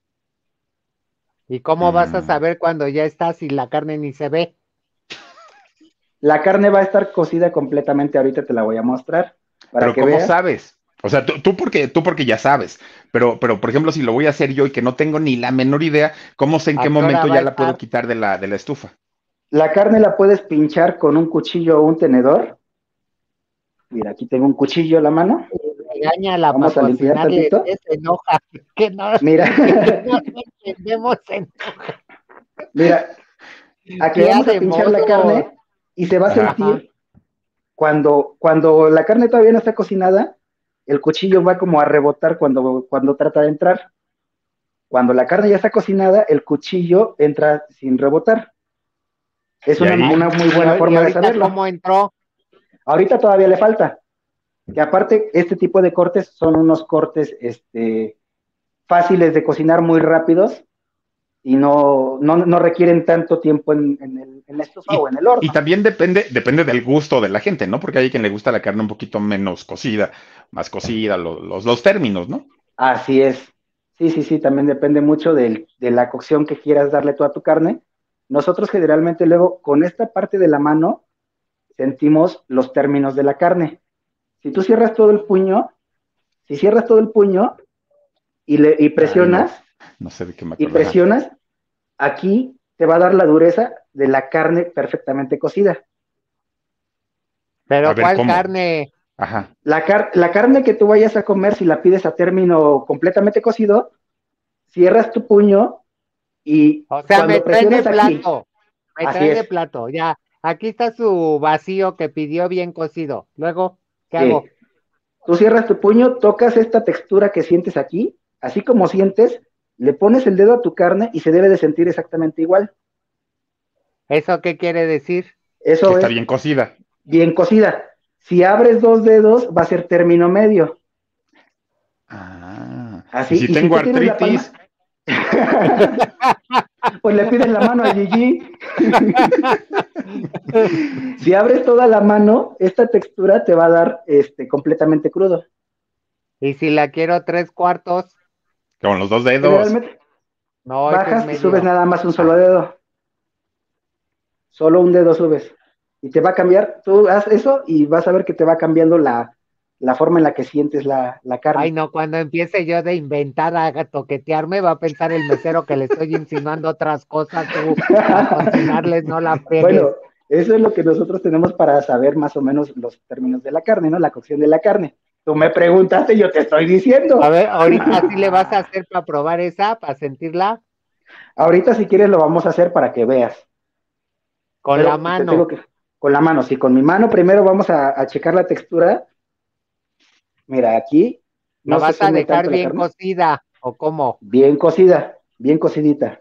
¿Y cómo vas a Mm, saber cuando ya está si la carne ni se ve? La carne va a estar cocida completamente, ahorita te la voy a mostrar para pero que ¿cómo veas. sabes? O sea, tú, tú porque, tú porque ya sabes, pero, pero por ejemplo, si lo voy a hacer yo y que no tengo ni la menor idea, ¿cómo sé en ¿A qué qué hora momento va a ya la puedo estar? quitar de la, de la estufa? La carne la puedes pinchar con un cuchillo o un tenedor. Mira, aquí tengo un cuchillo a la mano. Regáñala para Vamos a limpiar cocinarle, tantito. ¿eh? Se enoja. Que no, Mira, que no entendemos, se enoja. mira, aquí Sea vamos a de pinchar la modo. carne y se va a Ajá. Ajá. sentir cuando, cuando la carne todavía no está cocinada, el cuchillo va como a rebotar cuando, cuando trata de entrar. Cuando la carne ya está cocinada, el cuchillo entra sin rebotar. Es Y una, ahí, una muy Y, buena y forma de ahorita, saberlo. ¿cómo entró? Ahorita todavía le falta. Que aparte, este tipo de cortes son unos cortes este, fáciles de cocinar, muy rápidos y no, no, no requieren tanto tiempo en, en, el, en la estufa o y, en el y horno. también depende, depende del gusto de la gente, ¿no? Porque hay quien le gusta la carne un poquito menos cocida, más cocida, lo- los, los términos, ¿no? Así es. Sí, sí, sí, también depende mucho del, de la cocción que quieras darle tú a tu carne. Nosotros generalmente luego con esta parte de la mano sentimos los términos de la carne. Si tú cierras todo el puño, si cierras todo el puño y, le, y Ay, no, presionas, no sé de qué me y acuerdo. Ajá. presionas, aquí te va a dar la dureza de la carne perfectamente cocida. A Pero ver, ¿cuál ¿cómo? carne? Ajá. La, car la carne que tú vayas a comer, si la pides a término completamente cocido, cierras tu puño y O sea, me cuando trae de presionas aquí, plato. Me así trae de es, plato. Ya. Aquí está su vacío que pidió bien cocido. Luego, ¿qué sí, hago? tú cierras tu puño, tocas esta textura que sientes aquí, así como sientes, le pones el dedo a tu carne y se debe de sentir exactamente igual. ¿Eso qué quiere decir? Que Eso está es bien cocida. bien cocida. Si abres dos dedos, va a ser término medio. Ah, y Así, si y si tengo tú tienes la palma, artritis, pues le pides la mano a Gigi. Si abres toda la mano, esta textura te va a dar este, completamente crudo. Y si la quiero tres cuartos, con los dos dedos. Generalmente no, ese es bajas y subes medio. nada más un solo Ah, dedo. Solo un dedo subes. Y te va a cambiar, tú haz eso y vas a ver que te va cambiando la, la forma en la que sientes la, la Ay, carne. no, cuando empiece yo de inventar a toquetearme, va a pensar el mesero que le estoy insinuando otras cosas, tú, para cocinarles, no la friegues. Bueno, eso es lo que nosotros tenemos para saber más o menos los términos de la carne, ¿no? La cocción de la carne. Tú me preguntaste, yo te estoy diciendo. A ver, ahorita sí le vas a hacer para probar esa, para sentirla Ahorita si quieres lo vamos a hacer para que veas. con la Pero te tengo mano. que, con la mano, sí, con mi mano primero vamos a, a checar la textura. Mira, aquí ¿La no se vas a sume dejar tanto la bien carne. cocida o cómo? Bien cocida, bien cocidita.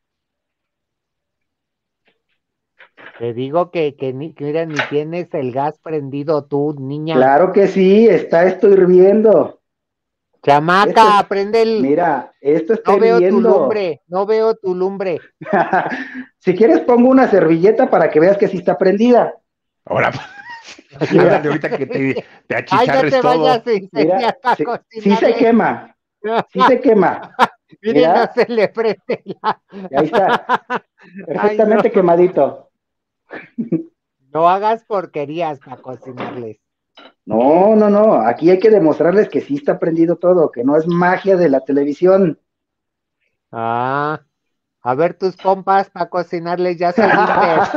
Te digo que, que, ni, que mira, ni tienes el gas prendido tú, niña. Claro que sí, está esto hirviendo. Esto es, Chamaca, prende el... mira, esto está No veo tu hirviendo. lumbre, no veo tu lumbre. Si quieres pongo una servilleta para que veas que sí está prendida. ahora, Mira, ándale, ahorita que te, te Ay, no achicharres te vayas todo. a mira, incendiar para sí, sí se cocinarle. quema, sí se quema. Miren, no Mira, se le prende la... ahí está, Ay, no. perfectamente quemadito. No hagas porquerías para cocinarles. No, no, no, aquí hay que demostrarles que sí está prendido todo, que no es magia de la televisión. Ah, a ver tus pompas para cocinarles, ya saliste.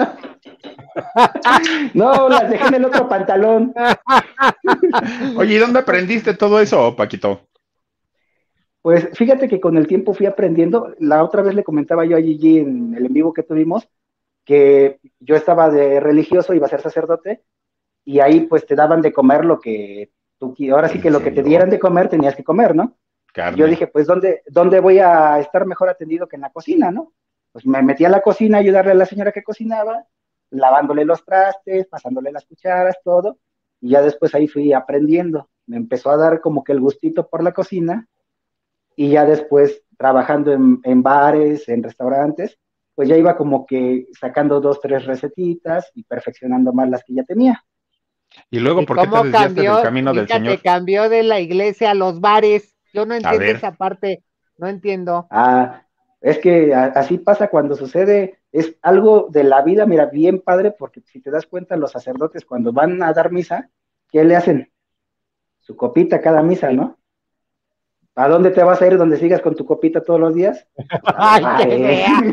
No, las dejé en el otro pantalón. Oye, ¿y dónde aprendiste todo eso, Paquito? Pues fíjate que con el tiempo fui aprendiendo. La otra vez le comentaba yo a Gigi en el en vivo que tuvimos que yo estaba de religioso, iba a ser sacerdote, y ahí pues te daban de comer lo que tú, qui- ahora sí ¿En que lo que te serio? dieran de comer tenías que comer, ¿no? Y yo Carne. dije, pues, ¿dónde, dónde voy a estar mejor atendido que en la cocina, ¿no? Pues me metí a la cocina a ayudarle a la señora que cocinaba, lavándole los trastes, pasándole las cucharas, todo, y ya después ahí fui aprendiendo. Me empezó a dar como que el gustito por la cocina, y ya después trabajando en, en bares, en restaurantes, pues ya iba como que sacando dos, tres recetitas y perfeccionando más las que ya tenía. Y luego, ¿Y ¿por qué te cómo desviaste del cambió? camino del Fíjate, Señor? cambió de la iglesia a los bares. Yo no A entiendo ver, esa parte, no entiendo. Ah, es que a- así pasa cuando sucede, es algo de la vida, mira, bien padre, porque si te das cuenta, los sacerdotes cuando van a dar misa, ¿qué le hacen? Su copita cada misa, Sí. ¿no? ¿A dónde te vas a ir donde sigas con tu copita todos los días? Pues a los Ay, qué bares. fea.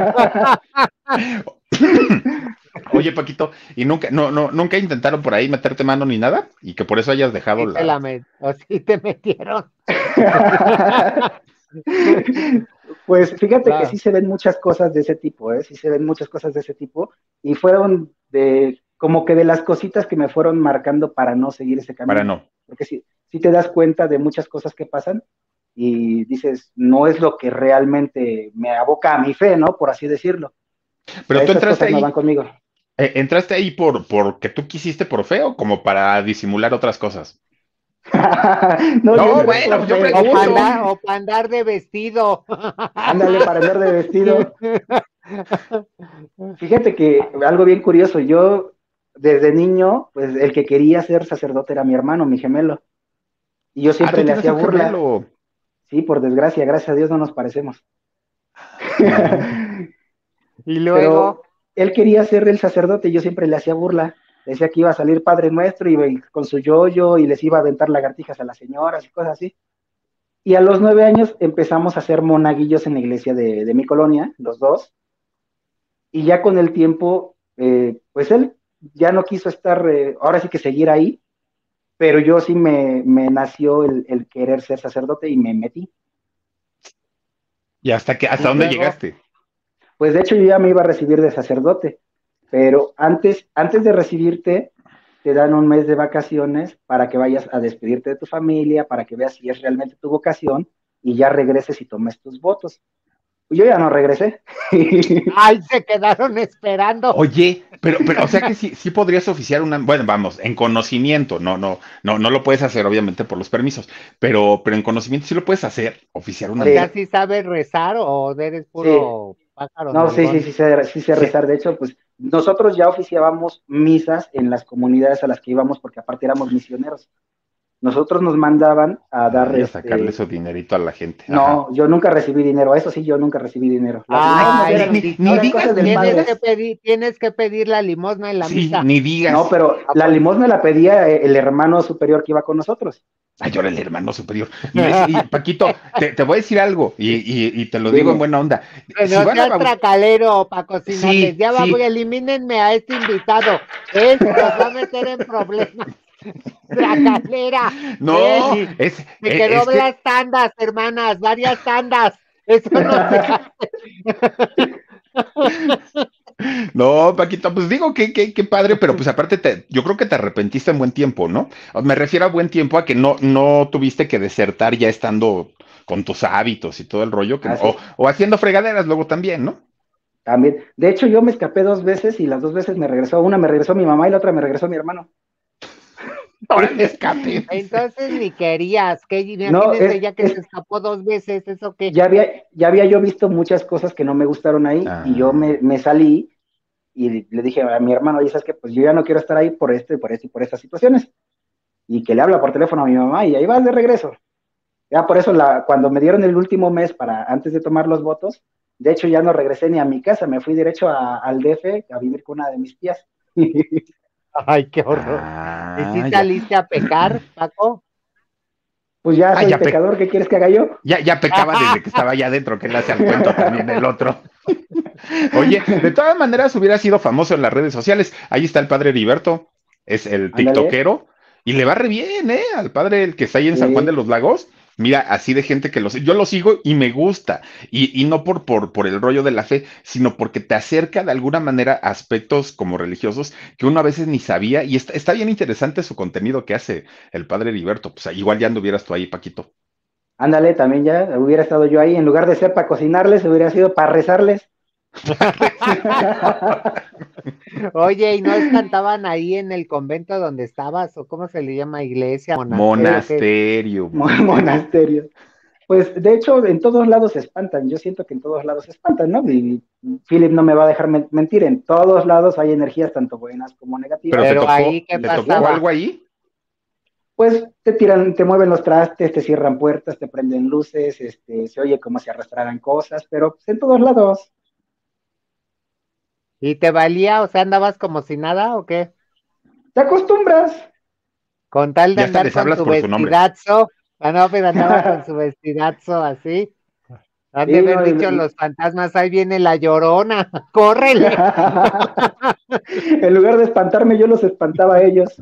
oye, Paquito, ¿y nunca, no, no, nunca intentaron por ahí meterte mano ni nada? Y que por eso hayas dejado Sí te la... la met- o sí te metieron. Pues fíjate que sí Claro. se ven muchas cosas de ese tipo, ¿eh? Sí se ven muchas cosas de ese tipo y fueron de como que de las cositas que me fueron marcando para no seguir ese Para camino, no. porque sí, sí te das cuenta de muchas cosas que pasan y dices, no es lo que realmente me aboca a mi fe, ¿no? Por así decirlo. O sea, Pero tú esas entraste cosas no van ahí, conmigo. eh, entraste ahí por, porque tú quisiste por feo, como para disimular otras cosas. No, yo No, entré bueno, por pues yo fe. O para pregunto. andar, o pa' andar de vestido. Ándale, para andar de vestido. Fíjate que algo bien curioso, yo desde niño, pues el que quería ser sacerdote era mi hermano, mi gemelo, y yo Ah, siempre tú le tienes hacía un burla, gemelo. sí, por desgracia, gracias a Dios no nos parecemos. Mm. Y Pero luego, él quería ser el sacerdote y yo siempre le hacía burla, le decía que iba a salir Padre Nuestro y con su yoyo y les iba a aventar lagartijas a las señoras y cosas así. Y a los nueve años empezamos a hacer monaguillos en la iglesia de, de mi colonia, los dos, y ya con el tiempo, eh, pues él ya no quiso estar, eh, ahora sí que seguir ahí, pero yo sí me, me nació el, el, querer ser sacerdote y me metí. ¿Y hasta que, hasta y dónde luego, llegaste? Pues de hecho yo ya me iba a recibir de sacerdote, pero antes, antes de recibirte, te dan un mes de vacaciones para que vayas a despedirte de tu familia, para que veas si es realmente tu vocación y ya regreses y tomes tus votos. Yo ya no regresé. ay, se quedaron esperando. Oye, pero, pero, o sea que sí, sí podrías oficiar una, bueno, vamos, en conocimiento, no, no, no, no lo puedes hacer, obviamente, por los permisos, pero, pero en conocimiento sí lo puedes hacer, oficiar una O sea, misa. Sí, si sabes rezar o eres sí, puro pájaro no, sí, sí, nalgón. sí sé, sí sé Sí, rezar. De hecho, pues nosotros ya oficiábamos misas en las comunidades a las que íbamos porque aparte éramos misioneros. Nosotros nos mandaban a dar ay, a sacarle este, su dinerito a la gente. Ajá. no, yo nunca recibí dinero, eso sí, yo nunca recibí dinero. Las limosnas Ay, Ni, eran, ni, ni Tito, eran digas, cosas del ni tienes padre. que digas, pedir, tienes que pedir la limosna en la sí, misa. ni No, digas. pero ¿A la poco? limosna la pedía eh, el hermano superior que iba con nosotros. Ay, yo era el hermano superior. Me- y, Paquito, te, te voy a decir algo, y, y, y te lo digo en Dime, buena onda. Que Si no van a seas bautizar, tracalero para cocinarles. sí, Ya va, sí, voy, elimínenme a este invitado. Él los va a meter en problemas. Tracalera. no, Él es, se es, quedó es que las tandas, hermanas, varias tandas. Eso no se hace. no, Paquito, pues digo que, que, que padre, pero pues aparte te, yo creo que te arrepentiste en buen tiempo, ¿no? Me refiero a buen tiempo a que no, no tuviste que desertar ya estando con tus hábitos y todo el rollo, que no, o, así, o haciendo fregaderas luego también, ¿no? también. De hecho, yo me escapé dos veces y las dos veces me regresó. Una me regresó mi mamá y la otra me regresó mi hermano. Ahora el escape, dice. Entonces ni querías, que No, imagínense es, ya que se es, escapó dos veces, ¿eso qué? ya había, ya había yo visto muchas cosas que no me gustaron ahí y yo Ah, me, me salí y le dije a mi hermano, oye, ¿sabes qué? Pues yo ya no quiero estar ahí por esto y por esto y por estas situaciones. Y que le habla por teléfono a mi mamá y ahí vas de regreso. Ya por eso la, cuando me dieron el último mes para antes de tomar los votos, de hecho ya no regresé ni a mi casa, me fui derecho a, al D F a vivir con una de mis tías. Ay, qué horror. ¿Y si ah, ya. saliste a pecar, Paco? Pues ya Ah, soy ya, pe- pecador, ¿qué quieres que haga yo? ya, ya pecaba desde que estaba allá adentro, que le hace al cuento también el otro. Oye, de todas maneras hubiera sido famoso en las redes sociales. Ahí está el padre Heriberto, es el Ándale, tiktokero, y le va re bien, ¿eh? Al padre el que está ahí en San Juan de sí, los Lagos, Mira, así de gente que lo sé. Yo lo sigo y me gusta. Y, y no por, por, por el rollo de la fe, sino porque te acerca de alguna manera a aspectos como religiosos que uno a veces ni sabía. Y está, está bien interesante su contenido que hace el padre Heriberto. Pues igual ya anduvieras tú ahí, Paquito. Ándale, también ya hubiera estado yo ahí, en lugar de ser para cocinarles, hubiera sido para rezarles. Oye, ¿y no cantaban ahí en el convento donde estabas? ¿O cómo se le llama? ¿Iglesia, monasterio? ¿Qué? Monasterio, Mon- Monasterio. Pues de hecho, en todos lados se espantan. Yo siento que en todos lados se espantan, ¿no? Y Philip no me va a dejar men- mentir. En todos lados hay energías tanto buenas como pero negativas. te Pero ahí, tocó, ¿qué ¿te tocó pasaba? algo ahí? Pues te tiran, te mueven los trastes, te cierran puertas, te prenden luces, este, se oye como si arrastraran cosas, pero pues, en todos lados. ¿Y te valía? O sea, ¿andabas como si nada o qué? Te acostumbras. Con tal de Ya hasta andar les con hablas tu por su nombre. vestidazo. Ah, no, pero andaba con su vestidazo así. Han de Sí, haber no, dicho y- los fantasmas, ahí viene la llorona, córrele. en lugar de espantarme, yo los espantaba a ellos.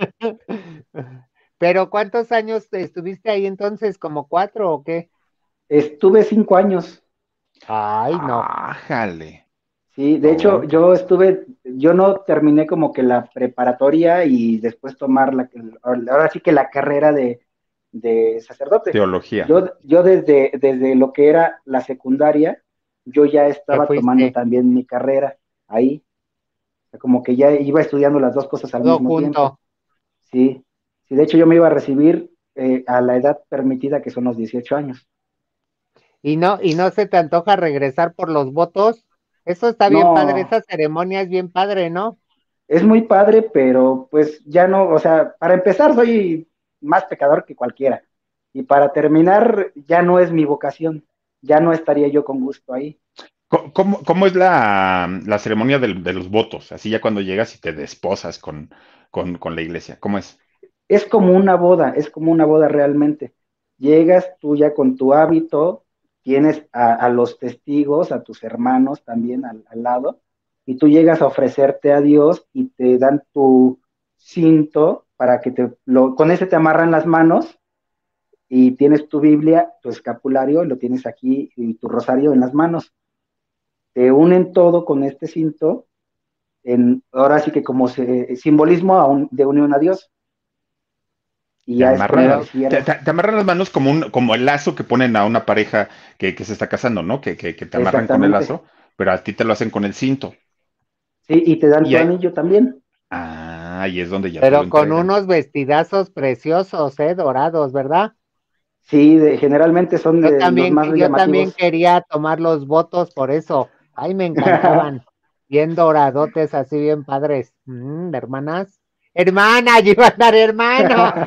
Pero ¿cuántos años estuviste ahí entonces? ¿Como cuatro o qué? Estuve cinco años. Ay, no. Ájale. Sí, de hecho, No, yo estuve, yo no terminé como que la preparatoria y después tomar la, ahora sí que la carrera de, de sacerdote. teología. Yo, yo desde, desde lo que era la secundaria, yo ya ¿Qué estaba tomando fuiste? también mi carrera ahí. O sea, como que ya iba estudiando las dos cosas al Todo mismo tiempo. junto. Sí, sí, de hecho yo me iba a recibir eh, a la edad permitida, que son los dieciocho años. ¿Y no, y no se te antoja regresar por los votos? Eso está bien padre, No, esa ceremonia es bien padre, ¿no? es muy padre, pero pues ya no, o sea, para empezar soy más pecador que cualquiera. Y para terminar, ya no es mi vocación, ya no estaría yo con gusto ahí. Co- ¿Cómo, cómo es la, la ceremonia del- de los votos? Así ya cuando llegas y te desposas con, con, con la iglesia. ¿Cómo es? Es como una boda, es como una boda realmente. Llegas tú ya con tu hábito, tienes a, a los testigos, a tus hermanos también al, al lado, y tú llegas a ofrecerte a Dios y te dan tu cinto para que te, lo, con ese te amarran las manos y tienes tu Biblia, tu escapulario, lo tienes aquí y tu rosario en las manos. Te unen todo con este cinto, en, ahora sí que como se, simbolismo a un, de unión a Dios, y Te ya es como amarran te Pero, las, te, cierras. te- te amarran las manos como un, como el lazo que ponen a una pareja que, que se está casando, ¿no? Que, que, que te amarran con el Exactamente. lazo, pero a ti te lo hacen con el cinto. Sí, y te dan Y tu ahí, anillo también. ah, ahí es donde ya te lo pero con entregan. unos vestidazos preciosos, ¿eh? Dorados, ¿verdad? Sí, de, generalmente son Yo de los también, más yo también llamativos. quería tomar los votos por eso. Ay, me encantaban. Bien doradotes, así bien padres. Mm, hermanas. Hermana, yo iba a dar hermana.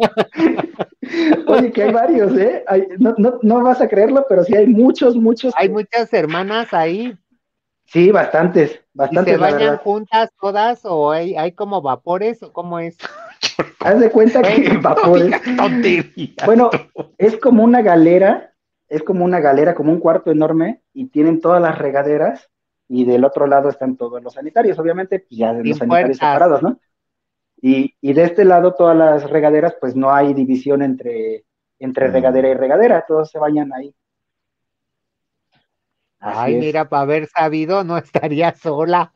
Oye, que hay varios, ¿eh? Hay- no, no, no vas a creerlo, pero sí hay muchos, muchos Hay que... muchas hermanas ahí. Sí, bastantes, ¿Y se bastantes, la bañan verdad. juntas todas o hay, hay como vapores o cómo es? Haz de cuenta ¿Eh? que No vapores. digas tonterías tú. Bueno, es como una galera, es como una galera, como un cuarto enorme, y tienen todas las regaderas, y del otro lado están todos los sanitarios, obviamente, pues ya los Sin sanitarios puertas. separados, ¿no? Y, y de este lado, todas las regaderas, pues no hay división entre, entre regadera y Mm. regadera, todos se bañan ahí. Así Ay, es. mira, para haber sabido, no estaría sola.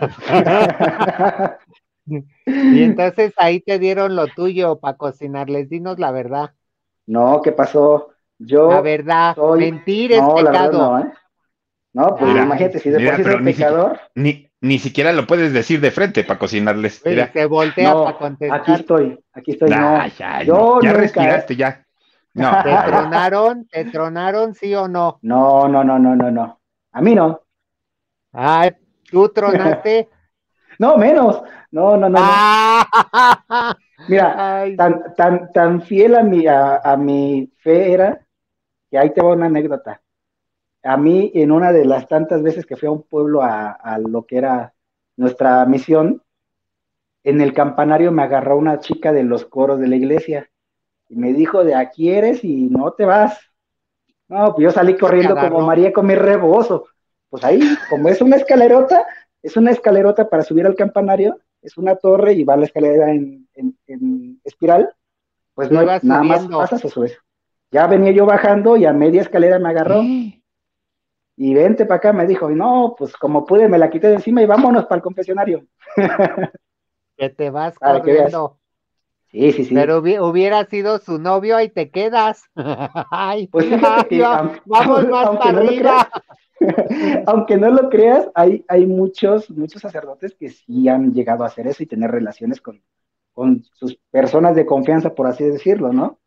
Y entonces ahí te dieron lo tuyo para cocinarles. Dinos la verdad. No, ¿qué pasó? La Yo verdad, soy, mentir es no, la verdad pecado. no, ¿eh? No, pues Mira, Ay, imagínate, si de por mira, sí soy pero ni, siqui- pecador, ni, ni siquiera lo puedes decir de frente para cocinarles. güey, Mira, se voltea para no, aquí contestar. estoy, aquí estoy, ay, no. ay, no. Yo Ya nunca, ¿eh? respiraste, ya. No, ¿Te ya, ya. tronaron? ¿Te tronaron, sí o no? No, no, no, no, no, no. A mí no. Ay, ¿tú tronaste? No, menos. No, no, no, no. ¡Ah! Mira, Ay, tan, tan, tan fiel a mi, a, a mi fe era que ahí te va una anécdota. A mí, en una de las tantas veces que fui a un pueblo a, a lo que era nuestra misión, en el campanario me agarró una chica de los coros de la iglesia y me dijo, de aquí eres y no te vas. No, pues yo salí ¿cómo te corriendo como agarró? María con mi rebozo. Pues ahí, como es una escalerota, es una escalerota para subir al campanario, es una torre y va la escalera en, en, en espiral, pues Tú no hay, ibas nada más subiendo. pasas o subes. Ya venía yo bajando y a media escalera me agarró. Y vente para acá, me dijo, y no, pues como pude me la quité de encima y vámonos para el confesionario. Que te vas Para que veas. corriendo. Sí, sí, sí. Pero hubi- hubiera sido su novio y te quedas. Ay, Pues fíjate que, ay, va- aunque, vamos más aunque para no lo arriba. creas, aunque no lo creas, hay, hay muchos, muchos sacerdotes que sí han llegado a hacer eso y tener relaciones con, con sus personas de confianza, por así decirlo, ¿no?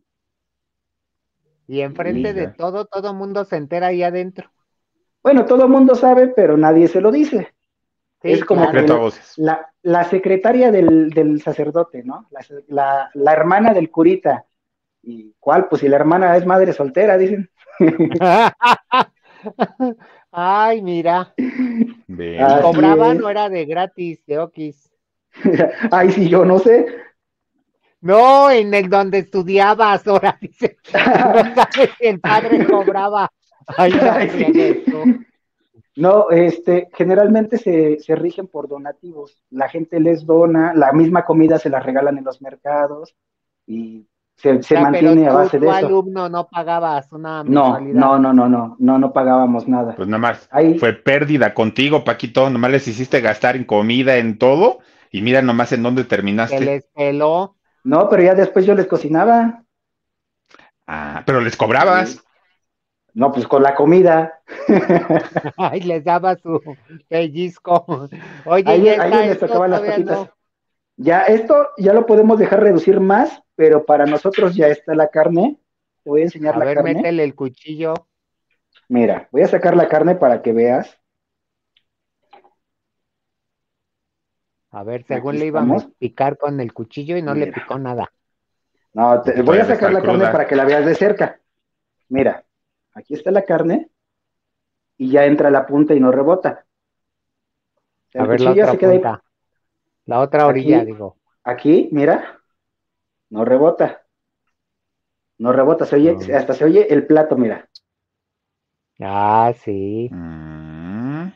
Y enfrente de Mira. todo, todo mundo se entera ahí adentro. Bueno, todo el mundo sabe, pero nadie se lo dice. Sí, Es como claro. que Secreto a voces. la, la secretaria del, del sacerdote, ¿no? La, la, la hermana del curita. ¿Y cuál? Pues si la hermana es madre soltera, dicen. Ay, mira. Ve, ¿Y Así cobraban es. o era de gratis, de Oquis? Ay, sí, yo no sé. No, en el donde estudiabas, ahora dice. No sabes si el padre cobraba. Ay, no Ay, sí. friegues tú. No, este, generalmente se, se rigen por donativos. La gente les dona, la misma comida se la regalan en los mercados y se, O se sea, pero mantiene a tú, base de tú eso. alumno no pagabas una No, mensualidad. no, no, no, no, no, no pagábamos nada. pues nada más. Ahí, Fue pérdida contigo, Paquito. Nomás les hiciste gastar en comida, en todo. Y mira nomás en dónde Que terminaste. les peló. no, pero ya después yo les cocinaba. Ah, pero les cobrabas. Sí. No, pues con la comida. Ay, les daba su pellizco. Oye, Ahí, ya ahí está les esto, tocaban las todavía papitas. no. Ya, esto ya lo podemos dejar reducir más, pero para nosotros ya está la carne. Te voy a enseñar A la ver, carne. métele el cuchillo. Mira, voy a sacar la carne para que veas. A ver, según Aquí le íbamos estamos. a picar con el cuchillo y no le Mira. picó nada. No, te, Porque voy a todavía sacar está la carne cruda. para que la veas de cerca. Mira, aquí está la carne y ya entra la punta y no rebota. A El ver la cuchillo ya otra se queda ahí. punta. La otra orilla, Aquí, digo. aquí, mira, no rebota. No rebota, se oye, No. hasta se oye el plato, mira. Ah, sí. Mm.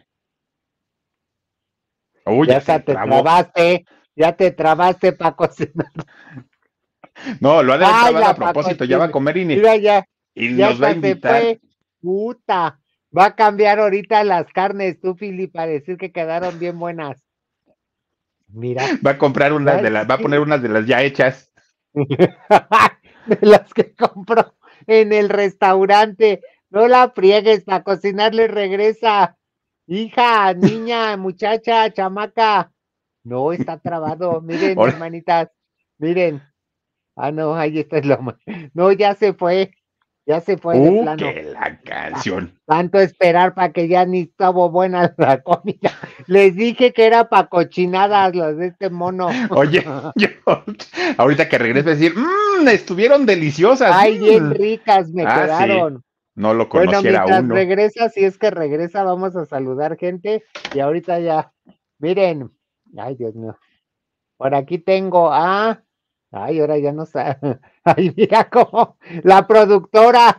Uy, Ya ya hasta se te trabó. trabaste. Ya te trabaste para cocinar. No, lo ha de haber Ay, trabado a la propósito. Ya va a pacochina. comer y, ni- Mira, ya, y ya nos va a hasta se invitar. fue. Puta. Va a cambiar ahorita las carnes, tú, Fili, para decir que quedaron bien buenas. Mira. Va a comprar unas Ya de las, va a sí. poner unas de las ya hechas. De las que compró en el restaurante. No la friegues, para cocinarle regresa. Hija, niña, muchacha, chamaca. No, está trabado. Miren, Ahora, hermanitas. Miren. Ah, no, ahí está el lomo. No, ya se fue. Ya se fue de uh, plano. que la canción. Tanto esperar para que ya ni estuvo buena la comida. Les dije que era para cochinadas los de este mono. Oye, yo ahorita que regrese a decir, mmm, estuvieron deliciosas. Ay, bien mm". ricas me Ah, sí. quedaron. No lo Bueno, conociera mientras uno. regresa, si es que regresa, vamos a saludar gente. Y ahorita ya, miren, ay, Dios mío. Por aquí tengo a, ay, ahora ya no sabe. Ay, mira cómo, la productora.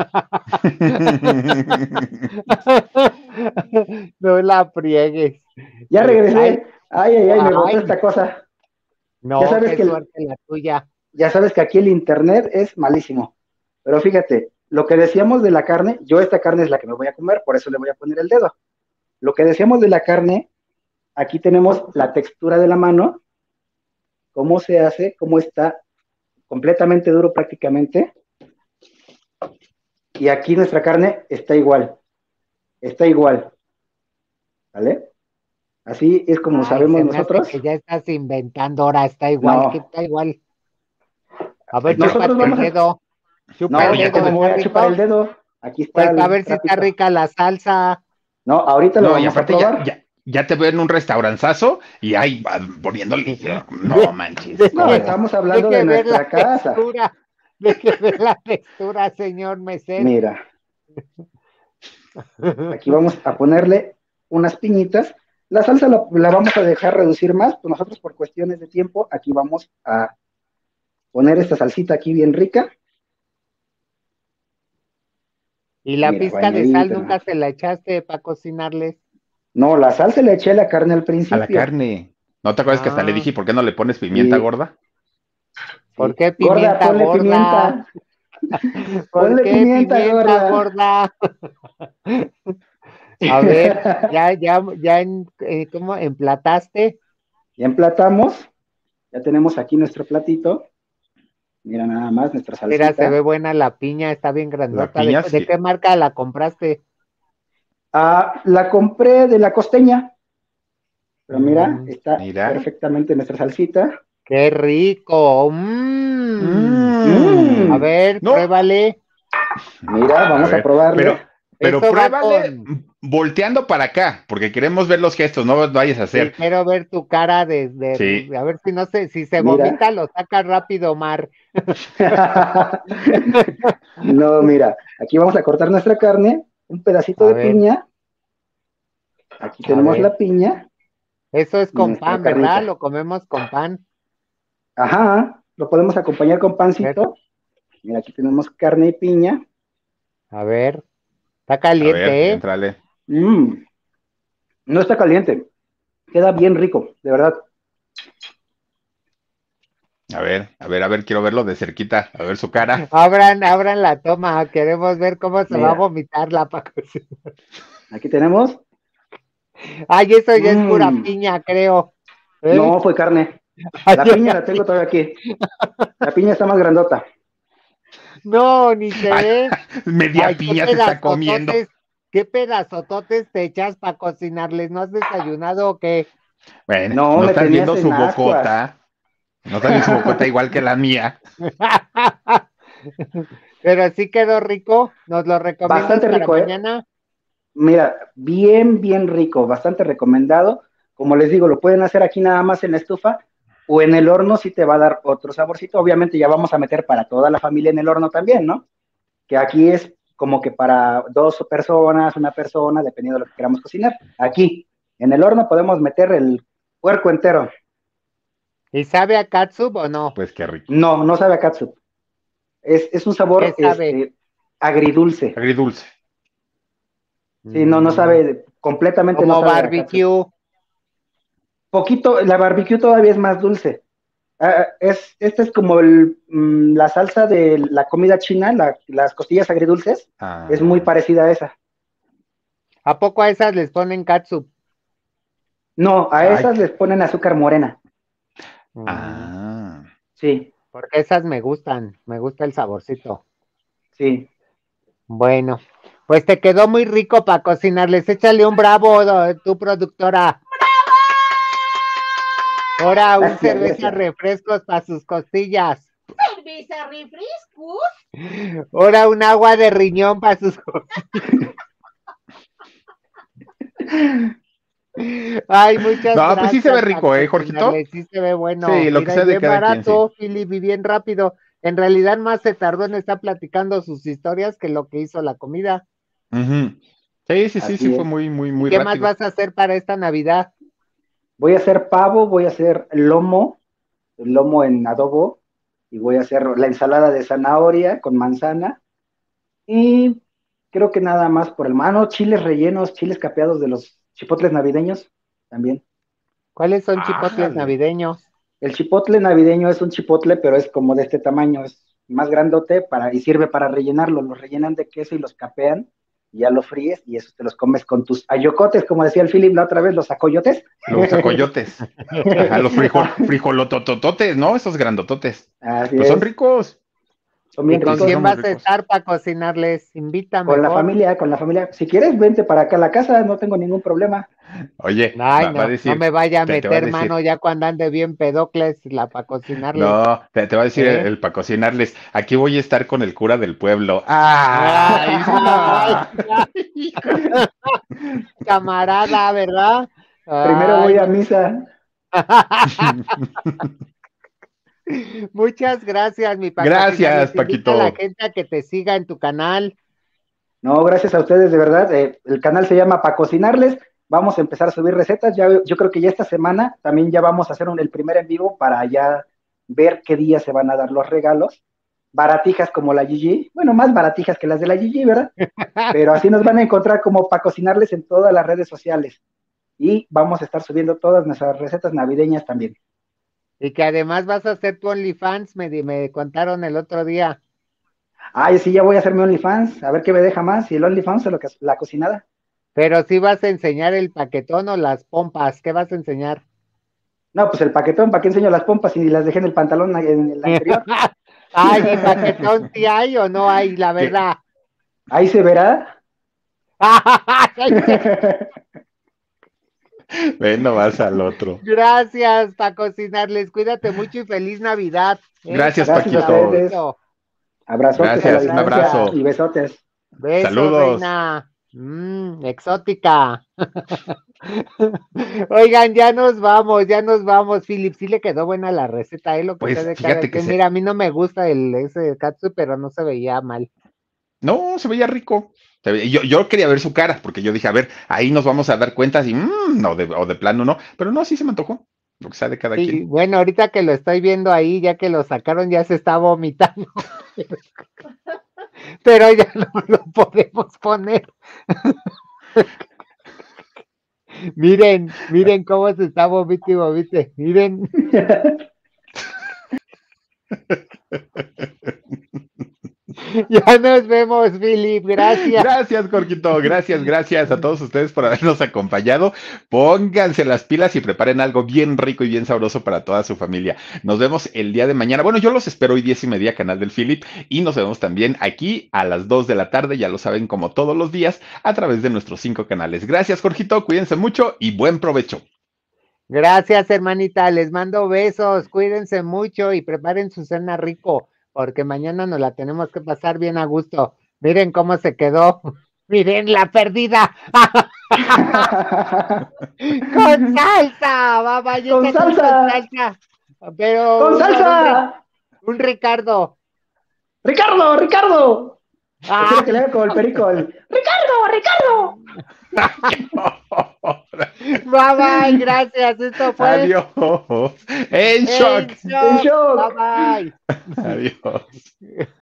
No la friegues. Ya Ay, regresé. Ay, ay, ay, me botó ay, esta cosa. no, Ya sabes qué que el- suerte la tuya. Ya sabes que aquí el internet es malísimo. Pero fíjate, lo que decíamos de la carne, yo esta carne es la que me voy a comer, por eso le voy a poner el dedo. Lo que decíamos de la carne, aquí tenemos la textura de la mano, cómo se hace, cómo está completamente duro prácticamente. Y aquí nuestra carne está igual, está igual. ¿Vale? Así es como Ay, sabemos se me hace nosotros. que ya estás inventando ahora, está igual, No. que está igual. A ver, Nosotros chúpate el vamos a- dedo. Chupa No, el ya dedo, te ¿cómo ve- voy ¿está a chupar el rico? dedo? Aquí está Pues el a ver si está trapito. rica la salsa. No, ahorita lo No, y vamos a aparte ya, probar. ya, ya te veo en un restauranzazo y ahí va poniéndole. No manches. De No, ¿cómo? estamos hablando de Deje ver nuestra la casa. textura. Deje ver la textura, señor mesero. Mira, aquí vamos a ponerle unas piñitas. La salsa la, la vamos a dejar reducir más, pues nosotros por cuestiones de tiempo, aquí vamos a poner esta salsita aquí bien rica. Y la Mira, pizca de bañadita, sal nunca hermano. se la echaste para cocinarles. No, la salsa le eché la carne al A principio. la carne. ¿No te acuerdas que hasta le Ah. dije, ¿por qué no le pones pimienta Sí. gorda? ¿Por qué Gorda, pimienta ponle gorda? pimienta. ¿Por Ponle qué pimienta, pimienta, gorda. gorda? A ver, ya, ya, ya, en, eh, ¿cómo emplataste? Ya emplatamos, ya tenemos aquí nuestro platito. Mira nada más nuestra Mira, se ve salsita. buena la piña, está bien La grandota. ¿De, piña de sí. qué marca la compraste? Ah, la compré de la costeña, pero mira, Mm, está Mira. perfectamente nuestra salsita. qué rico. Mm. A Mm. Mmm, ver, No, pruébale. mira, a vamos a ver, pero, probarle. pero Eso va pruébale con. volteando para acá, porque queremos ver los gestos, no los vayas a Sí, hacer. quiero ver tu cara de, Sí. de- a ver si no sé, si se vomita, Mira. lo saca rápido, Omar. No, mira, aquí vamos a cortar nuestra carne, un pedacito A de ver, piña. Aquí a tenemos ver. la piña Eso es y con nuestra pan, ¿verdad? carnita. Lo comemos con pan. Ajá, lo podemos acompañar con A ver, pancito. Mira, aquí tenemos carne y piña. a ver. Está A ver, caliente, ¿eh? entrale. Mmm, no está caliente, queda bien rico, de verdad. A ver, a ver, a ver, quiero verlo de cerquita, a ver su cara. Abran, abran la toma. Queremos ver cómo se va a Mira, vomitar la Paco. aquí tenemos. Ay, eso ya es pura Mmm, piña, creo. ¿Eh? no, fue carne. Ay, La ay, piña la ay. tengo todavía aquí. La piña está más grandota. No, ni se Ay, ve. media Ay, qué piña se está comiendo. pedazototes, qué pedazototes te echas para cocinarles. ¿No has desayunado o qué? Bueno, No, no me estás tenías viendo en su ascuas. bocota, no estás viendo su bocota igual que la mía. Pero sí quedó rico. ¿Nos lo recomiendas Bastante para rico, ¿eh? mañana? Mira, bien, bien rico, bastante recomendado. Como les digo, lo pueden hacer aquí nada más en la estufa o en el horno si te va a dar otro saborcito. Obviamente ya vamos a meter para toda la familia en el horno también, ¿no? Que aquí es como que para dos personas, una persona, dependiendo de lo que queramos cocinar. Aquí, en el horno podemos meter el puerco entero. ¿Y sabe a catsup o no? Pues qué rico. No, no sabe a catsup. Es, es un ¿A qué sabor sabe? este, agridulce. Agridulce. Sí, no, no Mm, sabe, completamente no como sabe a catsup. barbecue. Poquito, la barbecue todavía es más dulce. Ah, es, esta es como el, mm, la salsa de la comida china, la- las costillas agridulces, es muy Ah, parecida a esa. ¿A poco a esas les ponen catsup? No, a ay, esas les ponen azúcar morena. Mm, ah. Sí, porque esas me gustan, me gusta el saborcito. sí. Bueno, pues te quedó muy rico para cocinarles. Échale un bravo, do- tu productora. Ahora un Gracias, cerveza gracias. refrescos para sus costillas. Cerveza refrescos. Ahora un agua de riñón para sus costillas. Ay, muchas No, pues sí se ve gracias para rico, ¿eh, Jorgito? cocinarles. Sí se ve bueno. Sí, lo que Mira, y sea de bien cada quien, sí. barato, Philip, y bien rápido. En realidad más se tardó en estar platicando sus historias que lo que hizo la comida. Ujú. Sí, sí, sí, sí, Así fue es. muy, muy, ¿Y muy qué más rápido. vas a hacer para esta Navidad? Voy a hacer pavo, voy a hacer lomo, el lomo en adobo, y voy a hacer la ensalada de zanahoria con manzana, y creo que nada más por el mano, chiles rellenos, chiles capeados de los chipotles navideños también. ¿Cuáles son chipotles Ájale. navideños? El chipotle navideño es un chipotle, pero es como de este tamaño, es más grandote para, y sirve para rellenarlo. Los rellenan de queso y los capean, y ya lo fríes, y eso te los comes con tus ayocotes, como decía el Philip la otra vez, los acoyotes. Los acoyotes. Ajá, los frijol, frijolotototes, ¿no? Esos grandototes. Así Pues son es, ricos. son ¿Y bien Sí, con sí, ricos. quién son muy vas a ricos. estar para cocinarles? Invita Con la mejor. familia, con la familia. Si quieres, vente para acá a la casa, no tengo ningún problema. Oye, Ay, va, va a no, no decir, me vaya a te, te va a meter mano decir, ya cuando ande bien pedocles la para cocinarles, no, te, te va a decir el, ¿eh? el para cocinarles, aquí voy a estar con el cura del pueblo. Ay, ¡Ay, ay, no! camarada, ¿verdad? Primero Ay, voy a no. misa. Muchas gracias, mi para Gracias, cocinarles. Invita a la Paquito. gente a que te siga en tu canal. No, gracias a ustedes, de verdad. Eh, el canal se llama Pa' Cocinarles. Vamos a empezar a subir recetas. Ya, yo creo que ya esta semana también ya vamos a hacer un- el primer en vivo para ya ver qué día se van a dar los regalos. Baratijas como la Gigi. Bueno, más baratijas que las de la Gigi, ¿verdad? Pero así nos van a encontrar como Pa' Cocinarles en todas las redes sociales. Y vamos a estar subiendo todas nuestras recetas navideñas también. Y que además vas a hacer tu OnlyFans, me, di- me contaron el otro día. Ay, sí, ya voy a hacer mi OnlyFans, a ver qué me deja más, si el OnlyFans o lo que- la cocinada. Pero si vas a enseñar el paquetón o las pompas, ¿qué vas a enseñar? No, pues el paquetón, ¿para qué enseño las pompas si las dejé en el pantalón en el anterior? Ay, ¿y paquetón si hay o no hay? La ¿Qué? verdad. Ahí se verá. Ven nomás al otro. Gracias para cocinarles. Cuídate mucho y feliz Navidad. ¿eh? Gracias, Gracias a Paquito. ustedes. Abrazotes a la Gracias, un distancia abrazo. y besotes. Besos, Saludos. reina. Mm, exótica. Oigan, ya nos vamos, ya nos vamos, Philip. Sí le quedó buena la receta, ¿eh? Lo que Pues sea de fíjate cada que quien. se- Mira, a mí no me gusta el ese katsu, pero no se veía mal. No, se veía rico. Se ve- Yo, yo quería ver su cara, porque yo dije, a ver, ahí nos vamos a dar cuenta si, mm, no, de, o de plano no, pero no, sí se me antojó, lo que sea de cada Sí, quien. bueno, ahorita que lo estoy viendo ahí, ya que lo sacaron, ya se está vomitando. Pero ya no lo podemos poner. Miren, miren cómo se está vomite y vomite. Miren. Ya nos vemos, Philip. Gracias. Gracias, Jorgito, gracias, gracias a todos ustedes por habernos acompañado. Pónganse las pilas y preparen algo bien rico y bien sabroso para toda su familia. Nos vemos el día de mañana. Bueno, yo los espero hoy diez y media, canal del Philip, y nos vemos también aquí a las dos de la tarde, ya lo saben, como todos los días, a través de nuestros cinco canales. Gracias, Jorgito, cuídense mucho y buen provecho. Gracias, hermanita. Les mando besos. Cuídense mucho y preparen su cena rico, porque mañana nos la tenemos que pasar bien a gusto. Miren cómo se quedó. Miren la perdida. Con salsa, babayita Con con salsa. salsa. Pero ¡Con un, salsa! un Ricardo. ¡Ricardo, Ricardo! Ah, Quiero que le haga como el perico. el, ¡Ricardo, Ricardo! bye bye, gracias. Esto fue Adiós. En shock. En Shock. En shock. Bye bye. Adiós.